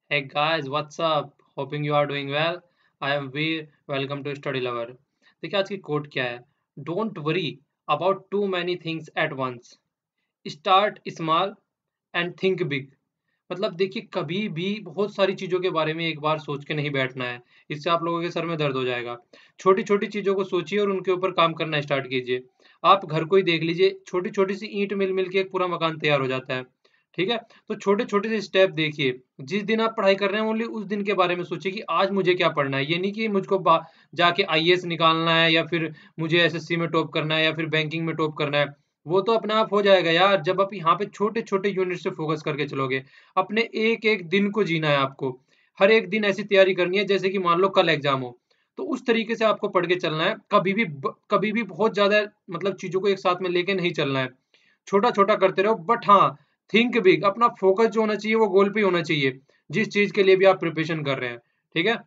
Hey guys, what's up? Hoping you are doing well. I am V. Welcome to Study Lover. देखिए आज की coat क्या है? Don't worry about too many things at once. Start small and think big. मतलब देखिए कभी भी बहुत सारी चीजों के बारे में एक बार सोच के नहीं बैठना है। इससे आप लोगों के सर में दर्द हो जाएगा। छोटी छोटी चीजों को सोचिए और उनके ऊपर काम करना स्टार्ट कीजिए। आप घर को ही देख लीजिए, छोटी छोटी सी ईंट मिल मिल के एक पूरा मकान तैयार हो जाता है। ठीक है, तो छोटे छोटे से स्टेप देखिए। जिस दिन आप पढ़ाई कर रहे हैं ओनली उस दिन के बारे में सोचिए कि आज मुझे क्या पढ़ना है। ये नहीं कि मुझको जाके आईएएस निकालना है या फिर मुझे एसएससी में टॉप करना है या फिर बैंकिंग में टॉप करना है। वो तो अपने आप हो जाएगा यार, जब आप यहाँ पे छोटे छोटे यूनिट से फोकस करके चलोगे। अपने एक एक दिन को जीना है आपको। हर एक दिन ऐसी तैयारी करनी है जैसे कि मान लो कल एग्जाम हो। तो उस तरीके से आपको पढ़ के चलना है। कभी भी बहुत ज्यादा मतलब चीजों को एक साथ में लेके नहीं चलना है। छोटा छोटा करते रहो, बट हाँ, थिंक बिग। अपना फोकस जो होना चाहिए वो गोल पे ही होना चाहिए, जिस चीज के लिए भी आप प्रिपरेशन कर रहे हैं। ठीक है।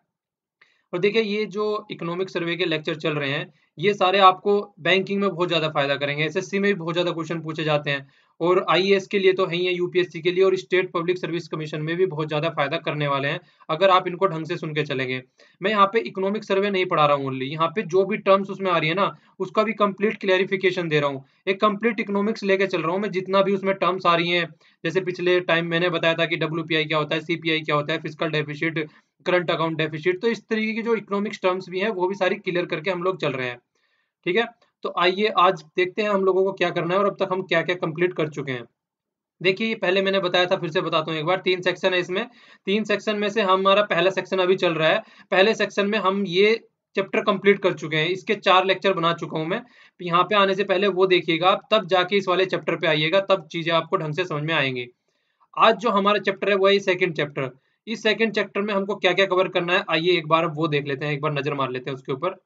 और देखिए ये जो इकोनॉमिक सर्वे के लेक्चर चल रहे हैं, ये सारे आपको बैंकिंग में बहुत ज्यादा फायदा करेंगे। एसएससी में भी बहुत ज्यादा क्वेश्चन पूछे जाते हैं और आईएएस के लिए तो है ही है, यूपीएससी के लिए और स्टेट पब्लिक सर्विस कमीशन में भी बहुत ज्यादा फायदा करने वाले हैं अगर आप इनको ढंग से सुन के चलेंगे। मैं यहाँ पे इकोनॉमिक सर्वे नहीं पढ़ा रहा हूँ ओनली, यहाँ पे जो भी टर्म्स उसमें आ रही है ना, उसका भी कंप्लीट क्लैरिफिकेशन दे रहा हूँ। एक कंप्लीट इकोनॉमिक्स लेके चल रहा हूँ मैं, जितना भी उसमें टर्म्स आ रही हैं। जैसे पिछले टाइम मैंने बताया था कि डब्ल्यूपीआई क्या होता है, सीपीआई क्या होता है, physical deficit, current account deficit. तो इस तरीके की जो इकोनॉमिक्स टर्म्स भी हैं वो भी सारी क्लियर करके हम लोग चल रहे हैं। ठीक है। तो आइए आज देखते हैं हम लोगों को क्या करना है और अब तक हम क्या क्या कंप्लीट कर चुके हैं। देखिए ये पहले मैंने बताया था, फिर से बताता हूँ एक बार। 3 सेक्शन है इसमें। 3 सेक्शन में से हमारा पहला सेक्शन अभी चल रहा है। पहले सेक्शन में हम ये चैप्टर कंप्लीट कर चुके हैं, इसके 4 लेक्चर बना चुका हूं मैं। यहाँ पे आने से पहले वो देखिएगा आप, तब जाके इस वाले चैप्टर पे आइएगा, तब चीजें आपको ढंग से समझ में आएंगी। आज जो हमारा चैप्टर है वो है सेकंड चैप्टर। इस सेकंड चैप्टर में हमको क्या क्या कवर करना है, आइए एक बार वो देख लेते हैं, एक बार नजर मार लेते हैं उसके ऊपर।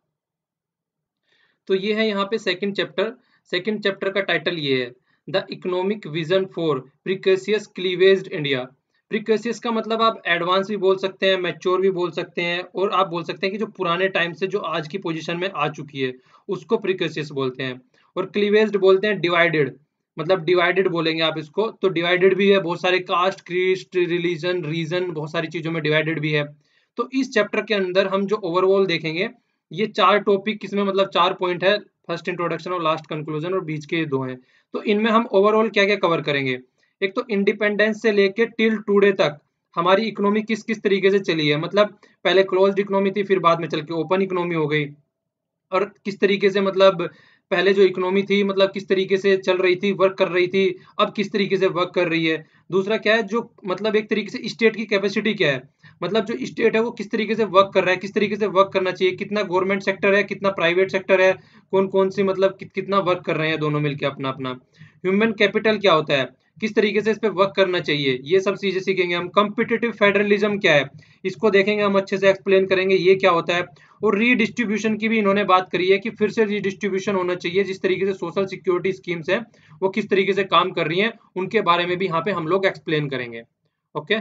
तो ये है यहाँ पे सेकंड चैप्टर। सेकंड चैप्टर का टाइटल ये है, the economic vision for precocious cleavaged India. Precocious का मतलब आप एडवांस भी बोल सकते हैं, मैच्योर भी बोल सकते हैं, और आप बोल सकते हैं कि जो पुराने टाइम से जो आज की पोजीशन में आ चुकी है उसको प्रिकॉशियस बोलते हैं। और क्लीवेज्ड बोलते हैं डिवाइडेड, मतलब डिवाइडेड बोलेंगे आप इसको। तो डिवाइडेड भी है, बहुत सारे कास्ट, क्रीस्ट, रिलीजन, रीजन, बहुत सारी चीजों में डिवाइडेड भी है। तो इस चैप्टर के अंदर हम जो ओवरऑल देखेंगे, ये 4 टॉपिक किसमें, मतलब 4 पॉइंट है। फर्स्ट इंट्रोडक्शन और लास्ट कंक्लूजन, और बीच के ये 2 हैं। तो इनमें हम ओवरऑल क्या क्या कवर करेंगे। एक तो इंडिपेंडेंस से लेके टिल टुडे तक हमारी इकोनॉमी किस किस तरीके से चली है। मतलब पहले क्लोज्ड इकोनॉमी थी, फिर बाद में चल के ओपन इकोनॉमी हो गई। और किस तरीके से, मतलब पहले जो इकोनॉमी थी मतलब किस तरीके से चल रही थी, वर्क कर रही थी, अब किस तरीके से वर्क कर रही है। दूसरा क्या है, जो मतलब एक तरीके से स्टेट की कैपेसिटी क्या है, मतलब जो स्टेट है वो किस तरीके से वर्क कर रहा है, किस तरीके से वर्क करना चाहिए, कितना गवर्नमेंट सेक्टर है, कितना प्राइवेट सेक्टर है, कौन कौन सी मतलब कितना वर्क कर रहे हैं दोनों मिलकर अपना अपना। ह्यूमन कैपिटल क्या होता है, किस तरीके से इस पे वर्क करना चाहिए, ये सब चीजें सीखेंगे हम। कम्पिटिटिव फेडरलिज्म क्या है, इसको देखेंगे हम, अच्छे से एक्सप्लेन करेंगे ये क्या होता है। और रीडिस्ट्रीब्यूशन की भी इन्होंने बात करी है कि फिर से रीडिस्ट्रीब्यूशन होना चाहिए, जिस तरीके से सोशल सिक्योरिटी स्कीम्स हैं वो किस तरीके से काम कर रही हैं, उनके बारे में भी यहाँ पे हम लोग एक्सप्लेन करेंगे। ओके।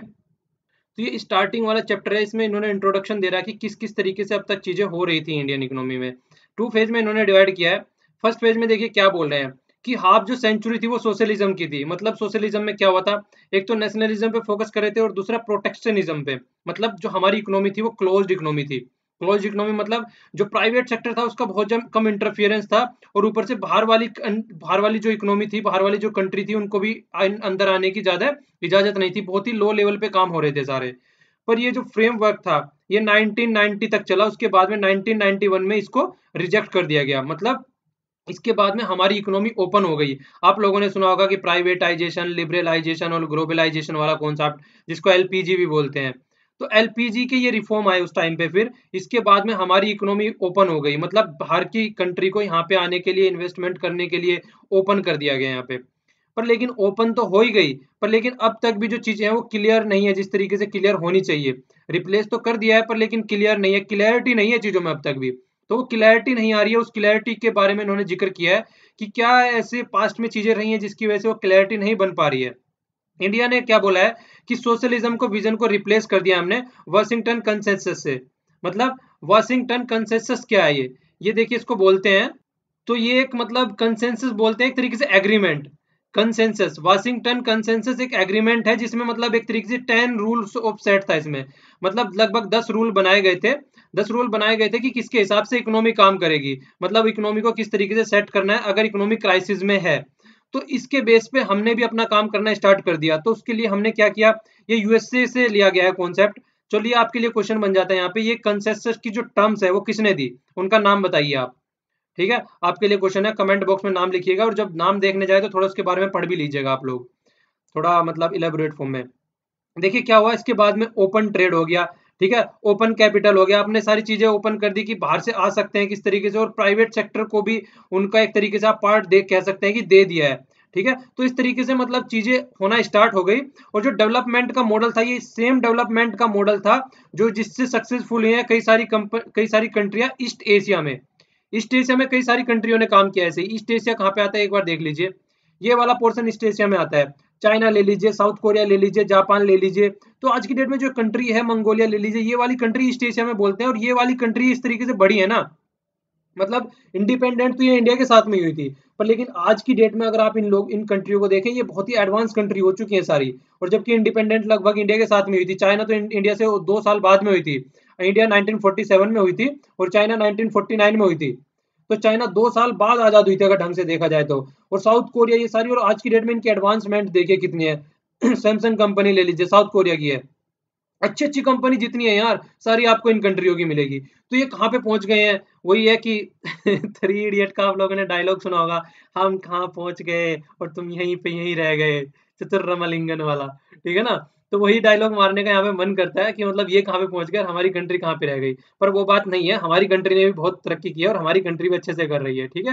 तो ये स्टार्टिंग वाला चैप्टर है, इसमें इन्होंने इंट्रोडक्शन दे रहा है कि किस किस तरीके से अब तक चीजें हो रही थी इंडियन इकोनॉमी में। 2 फेज में इन्होंने डिवाइड किया है। फर्स्ट फेज में देखिए क्या बोल रहे हैं कि हाफ जो सेंचुरी थी वो सोशलिज्म की थी। मतलब सोशलिज्म में क्या हुआ था, एक तो नेशनलिज्म पे फोकस कर रहे थे और दूसरा प्रोटेक्शनिज्म पे। मतलब जो हमारी इकोनॉमी थी वो क्लोज्ड इकोनॉमी थी। क्लोज इकोनॉमी मतलब जो प्राइवेट सेक्टर था उसका बहुत कम इंटरफियरेंस था, और ऊपर से बाहर वाली जो इकोनॉमी थी, बाहर वाली जो कंट्री थी, उनको भी अंदर आने की ज्यादा इजाजत नहीं थी। बहुत ही लो लेवल पे काम हो रहे थे सारे। पर ये जो फ्रेमवर्क था ये 1990 तक चला, उसके बाद में 1991 में इसको रिजेक्ट कर दिया गया। मतलब इसके बाद में हमारी इकोनॉमी ओपन हो गई। आप लोगों ने सुना होगा कि प्राइवेटाइजेशन, लिबरलाइजेशन और ग्लोबलाइजेशन वाला कॉन्सेप्ट, जिसको एलपीजी भी बोलते हैं। तो एलपीजी के ये रिफॉर्म आए उस टाइम पे। फिर इसके बाद में हमारी इकोनॉमी ओपन हो गई, मतलब बाहर की कंट्री को यहाँ पे आने के लिए, इन्वेस्टमेंट करने के लिए ओपन कर दिया गया यहाँ पे। पर लेकिन ओपन तो हो ही गई, पर लेकिन अब तक भी जो चीजें हैं वो क्लियर नहीं है जिस तरीके से क्लियर होनी चाहिए। रिप्लेस तो कर दिया है पर लेकिन क्लियर नहीं है, क्लियरिटी नहीं है चीजों में अब तक भी। तो वो क्लियरिटी नहीं आ रही है, उस क्लियरिटी के बारे में इन्होंने जिक्र किया है कि क्या ऐसे पास्ट में चीजें रही हैं जिसकी वजह से वो क्लियरिटी नहीं बन पा रही है। इंडिया ने क्या बोला है कि सोशलिज्म को, विजन को रिप्लेस कर दिया हमने वाशिंगटन कंसेंसस से। मतलब वाशिंगटन कंसेंसस क्या है ये देखिए इसको बोलते हैं। तो ये एक मतलब कंसेंसस बोलते हैं, एक तरीके से एग्रीमेंट। कंसेंसस, वाशिंगटन कंसेंसस एक एग्रीमेंट है जिसमें मतलब एक तरीके से 10 रूल्स ऑफ सेट था इसमें, मतलब लगभग 10 रूल बनाए गए थे। 10 रूल बनाए गए थे कि किसके हिसाब से इकोनॉमी काम करेगी, मतलब इकोनॉमी को किस तरीके से सेट करना है अगर इकोनॉमी क्राइसिस में है। तो इसके बेस पे हमने भी अपना काम करना स्टार्ट कर दिया। तो उसके लिए हमने क्या किया, ये यूएसए से लिया गया है कॉन्सेप्ट। चलिए आपके लिए क्वेश्चन बन जाता है यहाँ पे, ये कंसेंसस की जो टर्म्स है वो किसने दी, उनका नाम बताइए आप। ठीक है, आपके लिए क्वेश्चन है, कमेंट बॉक्स में नाम लिखिएगा, और जब नाम देखने जाए तो थोड़ा उसके बारे में पढ़ भी लीजिएगा आप लोग, थोड़ा मतलब इलेबोरेट फॉर्म में। देखिए क्या हुआ, इसके बाद में ओपन ट्रेड हो गया, ठीक है, ओपन कैपिटल हो गया, आपने सारी चीजें ओपन कर दी कि बाहर से आ सकते हैं किस तरीके से, और प्राइवेट सेक्टर को भी उनका एक तरीके से आप पार्ट दे कह सकते हैं कि दे दिया है। ठीक है, तो इस तरीके से मतलब चीजें होना स्टार्ट हो गई। और जो डेवलपमेंट का मॉडल था ये सेम डेवलपमेंट का मॉडल था जो जिससे सक्सेसफुल हुई है कई सारी कंट्रियां ईस्ट एशिया में। ईस्ट एशिया में कई सारी कंट्रियों ने काम किया। ऐसे ईस्ट एशिया कहाँ पे आता है एक बार देख लीजिए, ये वाला पोर्शन ईस्ट एशिया में आता है। चाइना ले लीजिए, साउथ कोरिया ले लीजिए, जापान ले लीजिए। तो आज की डेट में जो कंट्री है मंगोलिया ले लीजिए, ये वाली कंट्री ईस्ट एशिया में बोलते हैं, और ये वाली कंट्री इस तरीके से बड़ी है ना, मतलब इंडिपेंडेंट तो ये इंडिया के साथ में ही हुई थी, पर लेकिन आज की डेट में अगर आप इन कंट्रियों को देखें, ये बहुत ही एडवांस कंट्री हो चुकी है सारी। और जबकि इंडिपेंडेंट लगभग इंडिया के साथ में हुई थी, चाइना तो इंडिया से 2 साल बाद में हुई थी। इंडिया 1947 में हुई थी और चाइना 1949 में हुई थी। तो चाइना 2 साल बाद आजाद हुई थी अगर ढंग से देखा जाए तो। और साउथ कोरिया ये सारी, और आज की डेट में इनकी एडवांसमेंट देखिए कितनी है। सैमसंग कंपनी ले लीजिए, साउथ कोरिया की है। अच्छी अच्छी कंपनी जितनी है यार, सारी आपको इन कंट्रियों की मिलेगी। तो ये कहाँ पे पहुंच गए हैं, वही है कि थ्री इडियट का आप लोगों ने डायलॉग सुना होगा, हम कहाँ पहुंच गए और तुम यहीं पे यहीं रह गए, चतुर रामलिंगन वाला। ठीक है ना, तो वही डायलॉग मारने का यहाँ पे मन करता है कि मतलब ये कहाँ पे पहुंच गए और हमारी कंट्री कहाँ पे रह गई। पर वो बात नहीं है, हमारी कंट्री ने भी बहुत तरक्की की है और हमारी कंट्री भी अच्छे से कर रही है। ठीक है,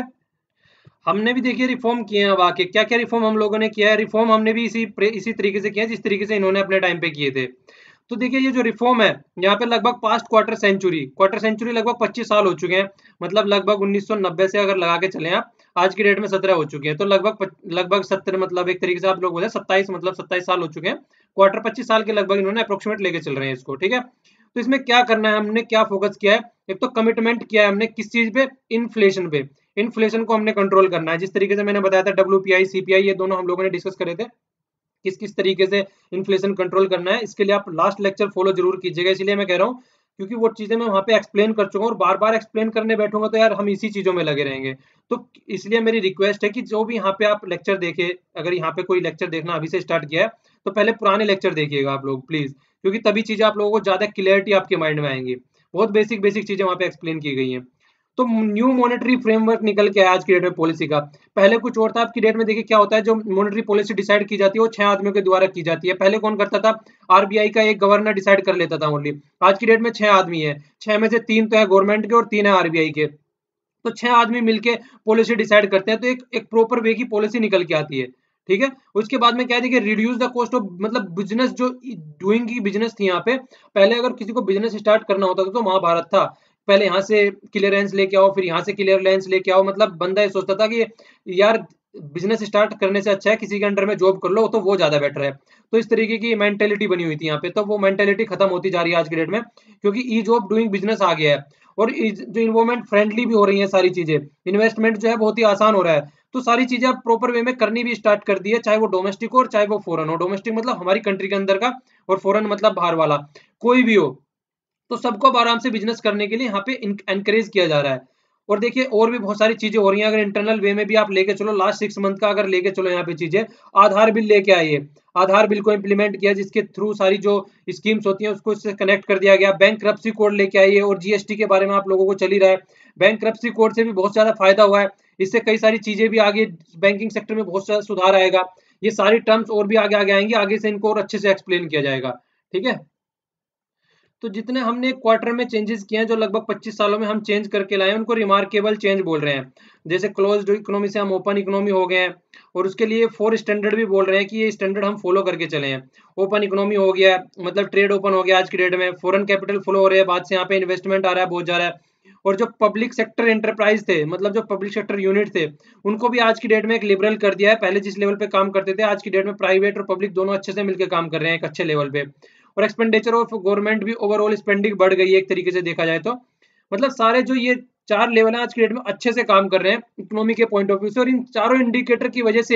हमने भी देखिए रिफॉर्म किए हैं। अब आके क्या क्या रिफॉर्म हम लोगों ने किया है, रिफॉर्म हमने भी इसी तरीके से किया है जिस तरीके से इन्होंने अपने टाइम पे किए थे। तो देखिए ये जो रिफॉर्म है, यहाँ पे लगभग पास्ट क्वार्टर सेंचुरी लगभग 25 साल हो चुके हैं, मतलब लगभग 1990 से अगर लगा के चले आप, आज की डेट में 17 हो चुके हैं, तो लगभग 70, मतलब एक तरीके से आप लोग बोले 27, मतलब 27 साल हो चुके हैं। क्वार्टर 25 साल के लगभग इन्होंने अप्रोक्सीमेट लेके चल रहे हैं इसको। ठीक है, तो इसमें क्या करना है, हमने क्या फोकस किया है, एक तो कमिटमेंट किया है हमने किस चीज पे, इन्फ्लेशन पे। इन्फ्लेशन को हमने कंट्रोल करना है, जिस तरीके से मैंने बताया था डब्ल्यूपीआई सीपीआई, ये दोनों हम लोगों ने डिस्कस करे थे किस किस तरीके से इन्फ्लेशन कंट्रोल करना है। इसके लिए आप लास्ट लेक्चर फॉलो जरूर कीजिएगा, इसलिए मैं कह रहा हूँ क्योंकि वो चीजें मैं वहां पे एक्सप्लेन कर चुका हूँ, और बार बार एक्सप्लेन करने बैठूंगा तो यार हम इसी चीजों में लगे रहेंगे। तो इसलिए मेरी रिक्वेस्ट है कि जो भी यहाँ पे आप लेक्चर देखे, अगर यहाँ पे कोई लेक्चर देखना अभी से स्टार्ट किया है तो पहले पुराने लेक्चर देखिएगा आप लोग प्लीज, क्योंकि तभी चीजें आप लोगों को ज्यादा क्लियरिटी आपके माइंड में आएंगी। बहुत बेसिक बेसिक चीजें वहां पे एक्सप्लेन की गई हैं। तो न्यू मॉनेटरी फ्रेमवर्क निकल के आया आज की डेट में पॉलिसी का। पहले कुछ और था, आपकी डेट में देखिए क्या होता है, जो मॉनेटरी पॉलिसी डिसाइड की जाती है वो 6 आदमियों के द्वारा की जाती है। पहले कौन करता था, आरबीआई का एक गवर्नर डिसाइड कर लेता था ओनली। आज की डेट में 6 आदमी है, 6 में से 3 तो है गवर्नमेंट के और 3 है आरबीआई के। तो 6 आदमी मिलके पॉलिसी डिसाइड करते हैं, तो एक एक प्रॉपर वे की पॉलिसी निकल के आती है। ठीक है, उसके बाद में क्या है, देखिए रिड्यूस द कॉस्ट ऑफ, मतलब बिजनेस जो डूइंग की बिजनेस थी यहाँ पे, पहले अगर किसी को बिजनेस स्टार्ट करना होता था तो महाभारत था। पहले यहाँ से क्लियरेंस लेके आओ, फिर यहाँ से क्लियरेंस लेके आओ, मतलब बंदा ये सोचता था कि यार बिजनेस स्टार्ट करने से अच्छा है किसी के अंडर में जॉब कर लो, तो वो ज्यादा बेटर है। तो इस तरीके की मेंटेलिटी बनी हुई थी यहाँ पे, तो वो मेंटेलिटी खत्म होती जा रही है आज की डेट में, क्योंकि ईज ऑफ डूइंग बिजनेस आ गया है। और जो इन्वायरमेंट फ्रेंडली भी हो रही है सारी चीजें, इन्वेस्टमेंट जो है बहुत ही आसान हो रहा है। तो सारी चीजें आप प्रॉपर वे में करनी भी स्टार्ट कर दी है, चाहे वो डोमेस्टिक हो और चाहे वो फॉरेन हो। डोमेस्टिक मतलब हमारी कंट्री के अंदर का, और फॉरेन मतलब बाहर वाला, कोई भी हो। तो सबको अब आराम से बिजनेस करने के लिए यहाँ पे एनकरेज किया जा रहा है। और देखिए और भी बहुत सारी चीजें हो रही हैं, अगर इंटरनल वे में भी आप लेके चलो, लास्ट 6 मंथ का अगर लेके चलो यहाँ पे चीजें, आधार बिल लेके आइए, आधार बिल को इंप्लीमेंट किया जिसके थ्रू सारी जो स्कीम्स होती हैं उसको इससे कनेक्ट कर दिया गया। बैंक करप्सी कोड लेके आइए, और जीएसटी के बारे में आप लोगों को चल ही रहा है। बैंक करप्सी कोड से भी बहुत ज्यादा फायदा हुआ है, इससे कई सारी चीजें भी आगे बैंकिंग सेक्टर में बहुत ज्यादा सुधार आएगा। ये सारी टर्म्स और भी आगे आगे आएंगी, आगे से इनको और अच्छे से एक्सप्लेन किया जाएगा। ठीक है, तो जितने हमने क्वार्टर में चेंजेस किए हैं, जो लगभग 25 सालों में हम चेंज करके लाए हैं, उनको रिमार्केबल चेंज बोल रहे हैं। जैसे क्लोज्ड इकोनॉमी से हम ओपन इकोनॉमी हो गए हैं, और उसके लिए 4 स्टैंडर्ड भी बोल रहे हैं कि ये स्टैंडर्ड हम फॉलो करके चले हैं। ओपन इकोनॉमी हो गया, मतलब ट्रेड ओपन हो गया आज की डेट में, फॉरेन कैपिटल फ्लो हो रहे हैं, बाद से यहाँ पे इन्वेस्टमेंट आ रहा है बहुत जा रहा है। और जो पब्लिक सेक्टर एंटरप्राइज थे, मतलब जो पब्लिक सेक्टर यूनिट थे, उनको भी आज की डेट में एक लिबरल कर दिया है। पहले जिस लेवल पे काम करते थे, आज की डेट में प्राइवेट और पब्लिक दोनों अच्छे से मिलकर काम कर रहे हैं एक अच्छे लेवल पे। और एक्सपेंडिचर ऑफ गवर्नमेंट भी, ओवरऑल स्पेंडिंग बढ़ गई है एक तरीके से देखा जाए तो। मतलब सारे जो ये 4 लेवल है आज की डेट में अच्छे से काम कर रहे हैं इकोनॉमी के पॉइंट ऑफ व्यू से, और इन चारों इंडिकेटर की वजह से ही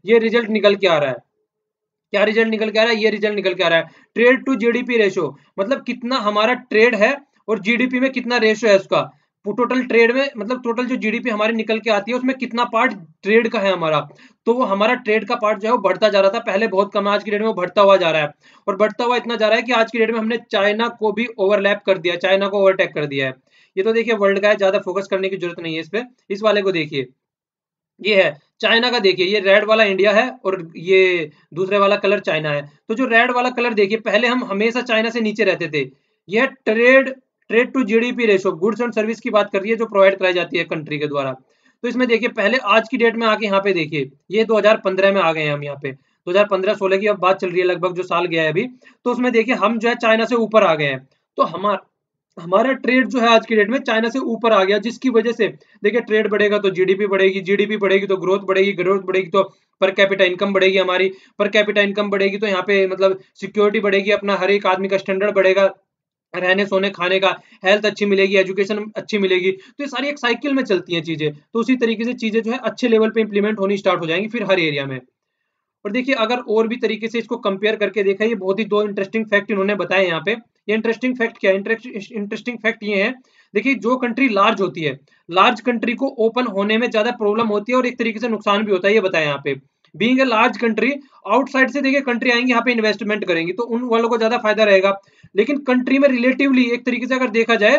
ये रिजल्ट निकल के आ रहा है। क्या रिजल्ट निकल के आ रहा है? ये रिजल्ट निकल के आ रहा है, ट्रेड टू जीडीपी रेशो, मतलब कितना हमारा ट्रेड है और जीडीपी में कितना रेशो है उसका। टोटल ट्रेड में मतलब टोटल जो जीडीपी हमारी निकल के आती है उसमें कितना पार्ट ट्रेड का है हमारा। तो वो हमारा ट्रेड का पार्ट जो है वो बढ़ता जा रहा था, पहले बहुत कम है, आज की डेट में वो बढ़ता हुआ जा रहा है। और बढ़ता हुआ इतना जा रहा है कि आज की डेट में हमने चाइना को भी ओवरलैप कर दिया, चाइना को ओवरटेक कर दिया है। ये तो देखिए वर्ल्ड का है, ज्यादा फोकस करने की जरूरत नहीं है इस पे। इस वाले को देखिए, ये है चाइना का, देखिए ये रेड वाला इंडिया है और ये दूसरे वाला कलर चाइना है। तो जो रेड वाला कलर देखिए, पहले हम हमेशा चाइना से नीचे रहते थे। यह trade to GDP ratio, goods and service की बात कर रही है जो प्रोवाइड कराई जाती है कंट्री के द्वारा। तो इसमें देखिए पहले आज की डेट में आके यहाँ पे देखिए, ये 2015 में आ गए हैं हम यहाँ पे, 2015-16 की अब बात चल रही है, लगभग जो साल गया है अभी। तो उसमें देखिए हम जो है चाइना से ऊपर आ गए हैं। तो हमारा हमारा ट्रेड जो है आज की डेट में चाइना से ऊपर आ गया, जिसकी वजह से देखिए ट्रेड बढ़ेगा तो जीडीपी बढ़ेगी, जीडीपी बढ़ेगी तो ग्रोथ बढ़ेगी, ग्रोथ बढ़ेगी तो पर कैपिटा इनकम बढ़ेगी हमारी, पर कैपिटा इनकम बढ़ेगी तो यहाँ पे मतलब सिक्योरिटी बढ़ेगी, अपना हर एक आदमी का स्टैंडर्ड बढ़ेगा, रहने सोने खाने का, हेल्थ अच्छी मिलेगी, एजुकेशन अच्छी मिलेगी। तो ये सारी एक साइकिल में चलती हैं चीजें। तो उसी तरीके से चीजें जो है अच्छे लेवल पे इंप्लीमेंट होनी स्टार्ट हो जाएंगी फिर हर एरिया में। और देखिए अगर और भी तरीके से इसको कंपेयर करके देखा, ये बहुत ही दो इंटरेस्टिंग फैक्ट इन्होंने बताए यहाँ पे। ये इंटरेस्टिंग फैक्ट क्या है? इंटरेस्टिंग फैक्ट ये है, देखिए जो कंट्री लार्ज होती है, लार्ज कंट्री को ओपन होने में ज्यादा प्रॉब्लम होती है और एक तरीके से नुकसान भी होता है, ये बताया यहाँ पे। Being a large country, outside से देखिए कंट्री आएंगी यहाँ पे इन्वेस्टमेंट करेंगी तो उन वालों को ज्यादा फायदा रहेगा। लेकिन कंट्री में रिलेटिवली एक तरीके से अगर देखा जाए,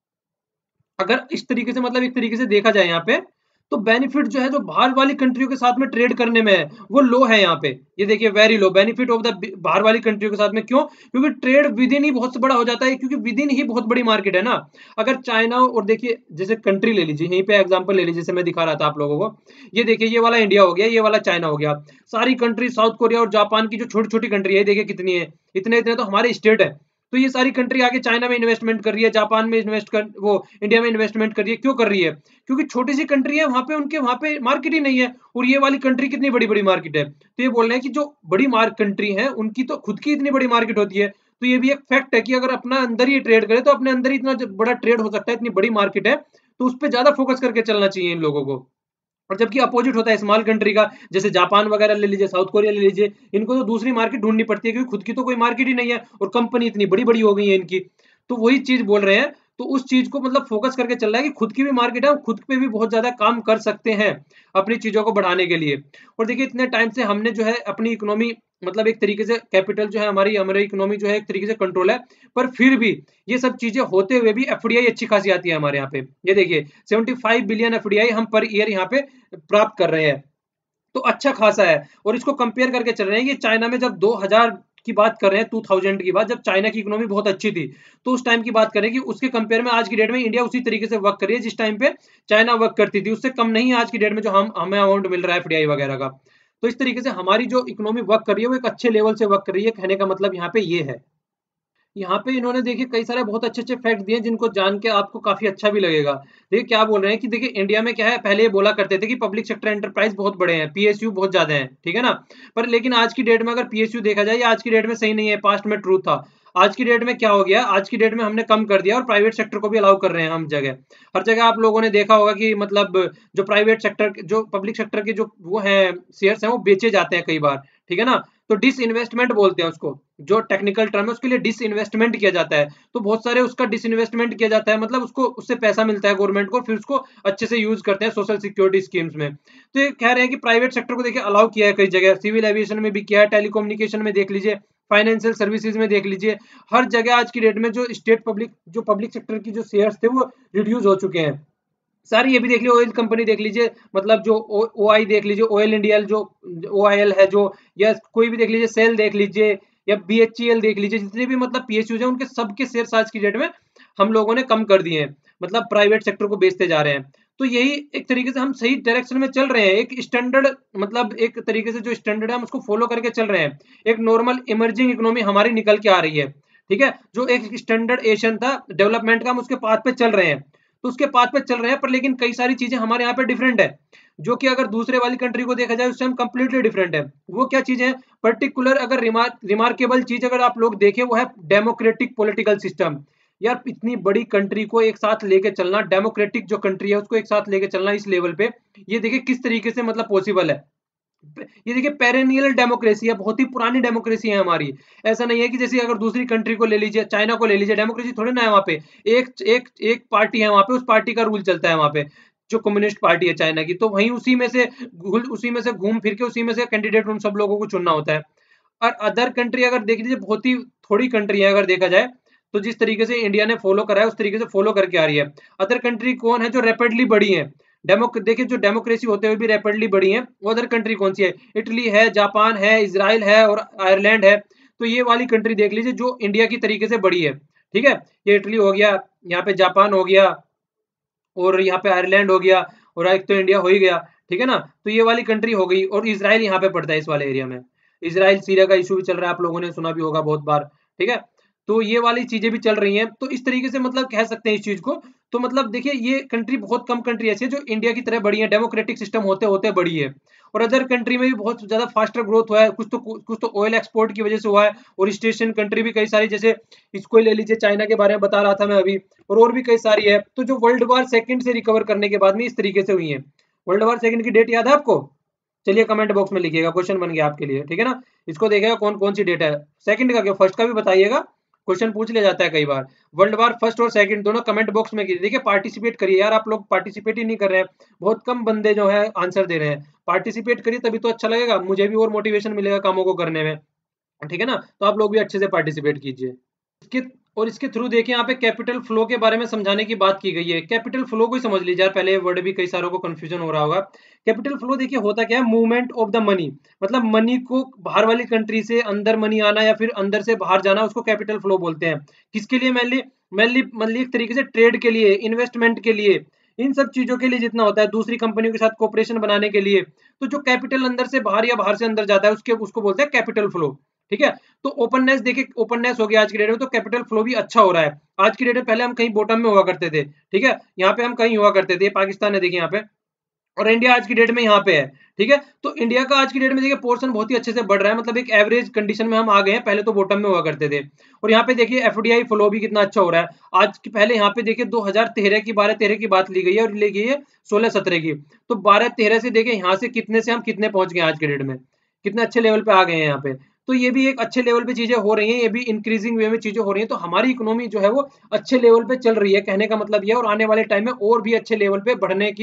अगर इस तरीके से मतलब एक तरीके से देखा जाए यहाँ पे, तो बेनिफिट जो है जो बाहर वाली कंट्रियों के साथ में ट्रेड करने में है वो लो है यहाँ पे। ये देखिए very low benefit of the बाहर वाली कंट्रियों के साथ में, क्यों? क्योंकि ट्रेड विद इन ही बहुत बड़ा हो जाता है, क्योंकि विद इन ही बहुत बड़ी मार्केट है ना। अगर चाइना और देखिए जैसे कंट्री ले लीजिए, यहीं पे एग्जांपल ले लीजिए, जैसे मैं दिखा रहा था आप लोगों को, ये देखिए ये वाला इंडिया हो गया, ये वाला चाइना हो गया। सारी कंट्री साउथ कोरिया और जापान की जो छोटी छोटी कंट्री है देखिए कितनी है, इतने इतने तो हमारे स्टेट है। तो ये सारी कंट्री आगे चाइना में इन्वेस्टमेंट कर रही है, जापान में इन्वेस्ट कर वो इंडिया में इन्वेस्टमेंट कर रही है, क्यों कर रही है? क्योंकि छोटी सी कंट्री है, वहां पे उनके वहां पे मार्केट ही नहीं है, और ये वाली कंट्री कितनी बड़ी बड़ी मार्केट है। तो ये बोल रहे हैं कि जो बड़ी मार्क कंट्री है उनकी तो खुद की इतनी बड़ी मार्केट होती है। तो ये भी एक फैक्ट है कि अगर अपना अंदर ही ट्रेड करे तो अपने अंदर ही इतना बड़ा ट्रेड हो सकता है, इतनी बड़ी मार्केट है। तो उस पर ज्यादा फोकस करके चलना चाहिए इन लोगों को। और जबकि अपोजिट होता है स्मॉल कंट्री का, जैसे जापान वगैरह ले लीजिए, साउथ कोरिया ले लीजिए, इनको तो दूसरी मार्केट ढूंढनी पड़ती है क्योंकि खुद की तो कोई मार्केट ही नहीं है और कंपनी इतनी बड़ी बड़ी हो गई है इनकी। तो वही चीज बोल रहे हैं, तो उस चीज को मतलब फोकस करके चल रहा है कि खुद की भी मार्केट है, खुद पे भी बहुत ज्यादा काम कर सकते हैं अपनी चीजों को बढ़ाने के लिए। और देखिए इतने टाइम से हमने जो है अपनी इकोनॉमी मतलब एक तरीके से कैपिटल जो है हमारी हमारी इकोनॉमी जो है एक तरीके से कंट्रोल है, पर फिर भी ये सब चीजें होते हुए भी एफडीआई अच्छी खासी आती है हमारे यहाँ पे। ये देखिए 75 बिलियन एफडीआई हम पर ईयर यहाँ पे प्राप्त कर रहे हैं, तो अच्छा खासा है। और इसको कंपेयर करके चल रहे हैं कि चाइना में जब 2000 की बात कर रहे हैं, 2000 की बात, जब चाइना की इकोनॉमी बहुत अच्छी थी, तो उस टाइम की बात करें कि उसके कंपेयर में आज की डेट में इंडिया उसी तरीके से वर्क कर रही है जिस टाइम पे चाइना वर्क करती थी, उससे कम नहीं है आज की डेट में जो हम हमें अमाउंट मिल रहा है एफडीआई वगैरह का। तो इस तरीके से हमारी जो इकोनॉमी वर्क कर रही है वो एक अच्छे लेवल से वर्क कर रही है, कहने का मतलब यहाँ पे ये है। यहाँ पे इन्होंने देखिए कई सारे बहुत अच्छे अच्छे फैक्ट दिए जिनको जान के आपको काफी अच्छा भी लगेगा। देखिए क्या बोल रहे हैं कि देखिए इंडिया में क्या है, पहले ये बोला करते थे कि पब्लिक सेक्टर एंटरप्राइज बहुत बड़े हैं, पीएसयू बहुत ज्यादा हैं, ठीक है ना। पर लेकिन आज की डेट में अगर पीएसयू देखा जाए, ये आज की डेट में सही नहीं है, पास्ट में ट्रू था। आज की डेट में क्या हो गया, आज की डेट में हमने कम कर दिया और प्राइवेट सेक्टर को भी अलाउ कर रहे हैं हम जगह। हर जगह आप लोगों ने देखा होगा कि मतलब जो प्राइवेट सेक्टर जो पब्लिक सेक्टर के जो वो हैं शेयर्स हैं वो बेचे जाते हैं कई बार, ठीक है ना। तो डिस इन्वेस्टमेंट बोलते हैं उसको, जो टेक्निकल टर्म है उसके लिए डिस इन्वेस्टमेंट किया जाता है। तो बहुत सारे उसका डिस इन्वेस्टमेंट किया जाता है, मतलब उसको उससे पैसा मिलता है गवर्नमेंट को, फिर उसको अच्छे से यूज करते हैं सोशल सिक्योरिटी स्कीम्स में। तो ये कह रहे हैं कि प्राइवेट सेक्टर को देखिए अलाउ किया है कई जगह, सिविल एविएशन में भी किया है, टेलीकम्युनिकेशन में देख लीजिए, फाइनेंशियल सर्विसेज में देख लीजिए। हर जगह आज की डेट में जो स्टेट पब्लिक जो पब्लिक सेक्टर की जो शेयर्स थे वो रिड्यूस हो चुके हैं सारी। ये भी देख लीजिए, ऑयल कंपनी देख लीजिए, मतलब जो ओ आई देख लीजिए, ऑयल इंडिया जो ओ आई एल है जो, या कोई भी देख लीजिए, सेल देख लीजिए, या बी एच ई एल देख लीजिए, जितने भी मतलब पीएसयू है उनके सबके शेयर आज की डेट में हम लोगों ने कम कर दिए हैं, मतलब प्राइवेट सेक्टर को बेचते जा रहे हैं। तो यही एक तरीके से हम सही डायरेक्शन में चल रहे हैं, एक स्टैंडर्ड मतलब एक तरीके से जो स्टैंडर्ड है हम उसको फॉलो करके चल रहे हैं। एक नॉर्मल इमर्जिंग इकोनॉमी हमारी निकल के आ रही है, ठीक है, जो एक स्टैंडर्ड एशियन था डेवलपमेंट का, हम उसके पाथ पे चल रहे हैं। तो उसके पाथ पे चल रहे हैं, पर लेकिन कई सारी चीजें हमारे यहाँ पे डिफरेंट है, जो कि अगर दूसरे वाली कंट्री को देखा जाए उससे हम कंप्लीटली डिफरेंट है। वो क्या चीजें हैं पर्टिकुलर, अगर रिमार्केबल चीज अगर आप लोग देखें, वो है डेमोक्रेटिक पॉलिटिकल सिस्टम। यार इतनी बड़ी कंट्री को एक साथ लेके चलना, डेमोक्रेटिक जो कंट्री है उसको एक साथ लेके चलना इस लेवल पे, ये देखिए किस तरीके से मतलब पॉसिबल है। ये देखिए पेरेनियल डेमोक्रेसी है, बहुत ही पुरानी डेमोक्रेसी है हमारी। ऐसा नहीं है कि जैसे अगर दूसरी कंट्री को ले लीजिए, चाइना को ले लीजिए, डेमोक्रेसी थोड़ी ना है वहाँ पे। एक पार्टी है वहाँ पे, उस पार्टी का रूल चलता है वहाँ पे, जो कम्युनिस्ट पार्टी है चाइना की। तो वहीं उसी में से घूम फिर के उसी में से कैंडिडेट उन सब लोगों को चुनना होता है। और अदर कंट्री अगर देख लीजिए, बहुत ही थोड़ी कंट्री है अगर देखा जाए, तो जिस तरीके से इंडिया ने फॉलो करा है उस तरीके से फॉलो करके आ रही है। अदर कंट्री कौन है जो रैपिडली बढ़ी है, देखिए जो डेमोक्रेसी होते हुए भी रैपिडली बढ़ी है, वो अदर कंट्री कौन सी है? इटली है, जापान है, इसराइल है और आयरलैंड है। तो ये वाली कंट्री देख लीजिए जो इंडिया की तरीके से बढ़ी है। ठीक है, ये इटली हो गया, यहाँ पे जापान हो गया, और यहाँ पे आयरलैंड हो गया, और एक तो इंडिया हो ही गया। ठीक है ना, तो ये वाली कंट्री हो गई, और इसराइल यहाँ पे पड़ता है इस वाले एरिया में। इसराइल सीरिया का इशू भी चल रहा है, आप लोगों ने सुना भी होगा बहुत बार। ठीक है, तो ये वाली चीजें भी चल रही हैं, तो इस तरीके से मतलब कह सकते हैं इस चीज को। तो मतलब देखिए ये कंट्री, बहुत कम कंट्री ऐसी है जो इंडिया की तरह बड़ी है, डेमोक्रेटिक सिस्टम होते होते बड़ी है। और अदर कंट्री में भी बहुत ज्यादा फास्टर ग्रोथ हुआ है, कुछ तो ऑयल एक्सपोर्ट की वजह से हुआ है, और स्टेशन कंट्री भी कई सारी, जैसे इसको ही ले लीजिए, चाइना के बारे में बता रहा था मैं अभी, और भी कई सारी है। तो जो वर्ल्ड वार सेकंड से रिकवर करने के बाद में इस तरीके से हुई है। वर्ल्ड वार सेकंड की डेट याद है आपको? चलिए कमेंट बॉक्स में लिखिएगा, क्वेश्चन बन गया आपके लिए। ठीक है ना, इसको देखिएगा कौन कौन सी डेट है। सेकंड का क्या, फर्स्ट का भी बताइएगा, क्वेश्चन पूछ लिया जाता है कई बार। वर्ल्ड वार फर्स्ट और सेकंड दोनों कमेंट बॉक्स में कीजिए। देखिए पार्टिसिपेट करिए यार, आप लोग पार्टिसिपेट ही नहीं कर रहे हैं। बहुत कम बंदे जो है आंसर दे रहे हैं। पार्टिसिपेट करिए तभी तो अच्छा लगेगा, मुझे भी और मोटिवेशन मिलेगा कामों को करने में। ठीक है ना, तो आप लोग भी अच्छे से पार्टिसिपेट कीजिए। इसके इसके थ्रू देखिए, यहाँ पे कैपिटल फ्लो के बारे में समझाने की बात की गई है। कैपिटल फ्लो को ही समझ लीजिए यार, पहले वर्ड भी कई सारों को कंफ्यूजन हो रहा होगा। कैपिटल फ्लो देखिए होता क्या है, मूवमेंट ऑफ द मनी, मतलब मनी को बाहर वाली कंट्री से अंदर मनी आना या फिर अंदर से बाहर जाना, उसको कैपिटल फ्लो बोलते हैं। किसके लिए? मेनली मेनली मेनली एक तरीके से ट्रेड के लिए, इन्वेस्टमेंट के लिए, इन सब चीजों के लिए जितना होता है, दूसरी कंपनियों के साथ कोऑपरेशन बनाने के लिए। तो जो कैपिटल अंदर से बाहर या बाहर से अंदर जाता है, उसको बोलते हैं कैपिटल फ्लो। ठीक है, तो ओपननेस देखिए, ओपननेस हो गया आज की डेट में, तो कैपिटल फ्लो भी अच्छा हो रहा है आज की डेट में। पहले हम कहीं बॉटम में हुआ करते थे। ठीक है, यहाँ पे हम कहीं हुआ करते थे, पाकिस्तान है देखिए यहाँ पे, और इंडिया आज की डेट में यहाँ पे है। ठीक है, तो इंडिया का आज की डेट में देखिए पोर्शन बहुत ही अच्छे से बढ़ रहा है, मतलब एक एवरेज कंडीशन में हम आ गए हैं, पहले तो बॉटम में हुआ करते थे। और यहाँ पे देखिए एफडीआई फ्लो भी कितना अच्छा हो रहा है आज की। पहले यहाँ पे देखिए 2013 की 12-13 की बात ली गई है, और ली गई है 16-17 की। तो 12-13 से देखिए यहाँ से कितने से हम कितने पहुंच गए आज के डेट में, कितने अच्छे लेवल पे आ गए हैं यहाँ पे। तो ये भी एक अच्छे लेवल पे चीजें हो रही हैं, ये भी इंक्रीजिंग वे में चीजें हो रही हैं। तो हमारी इकोनॉमी जो है वो अच्छे लेवल पे चल रही है, कहने का मतलब ये है, और आने वाले टाइम में और भी अच्छे लेवल पे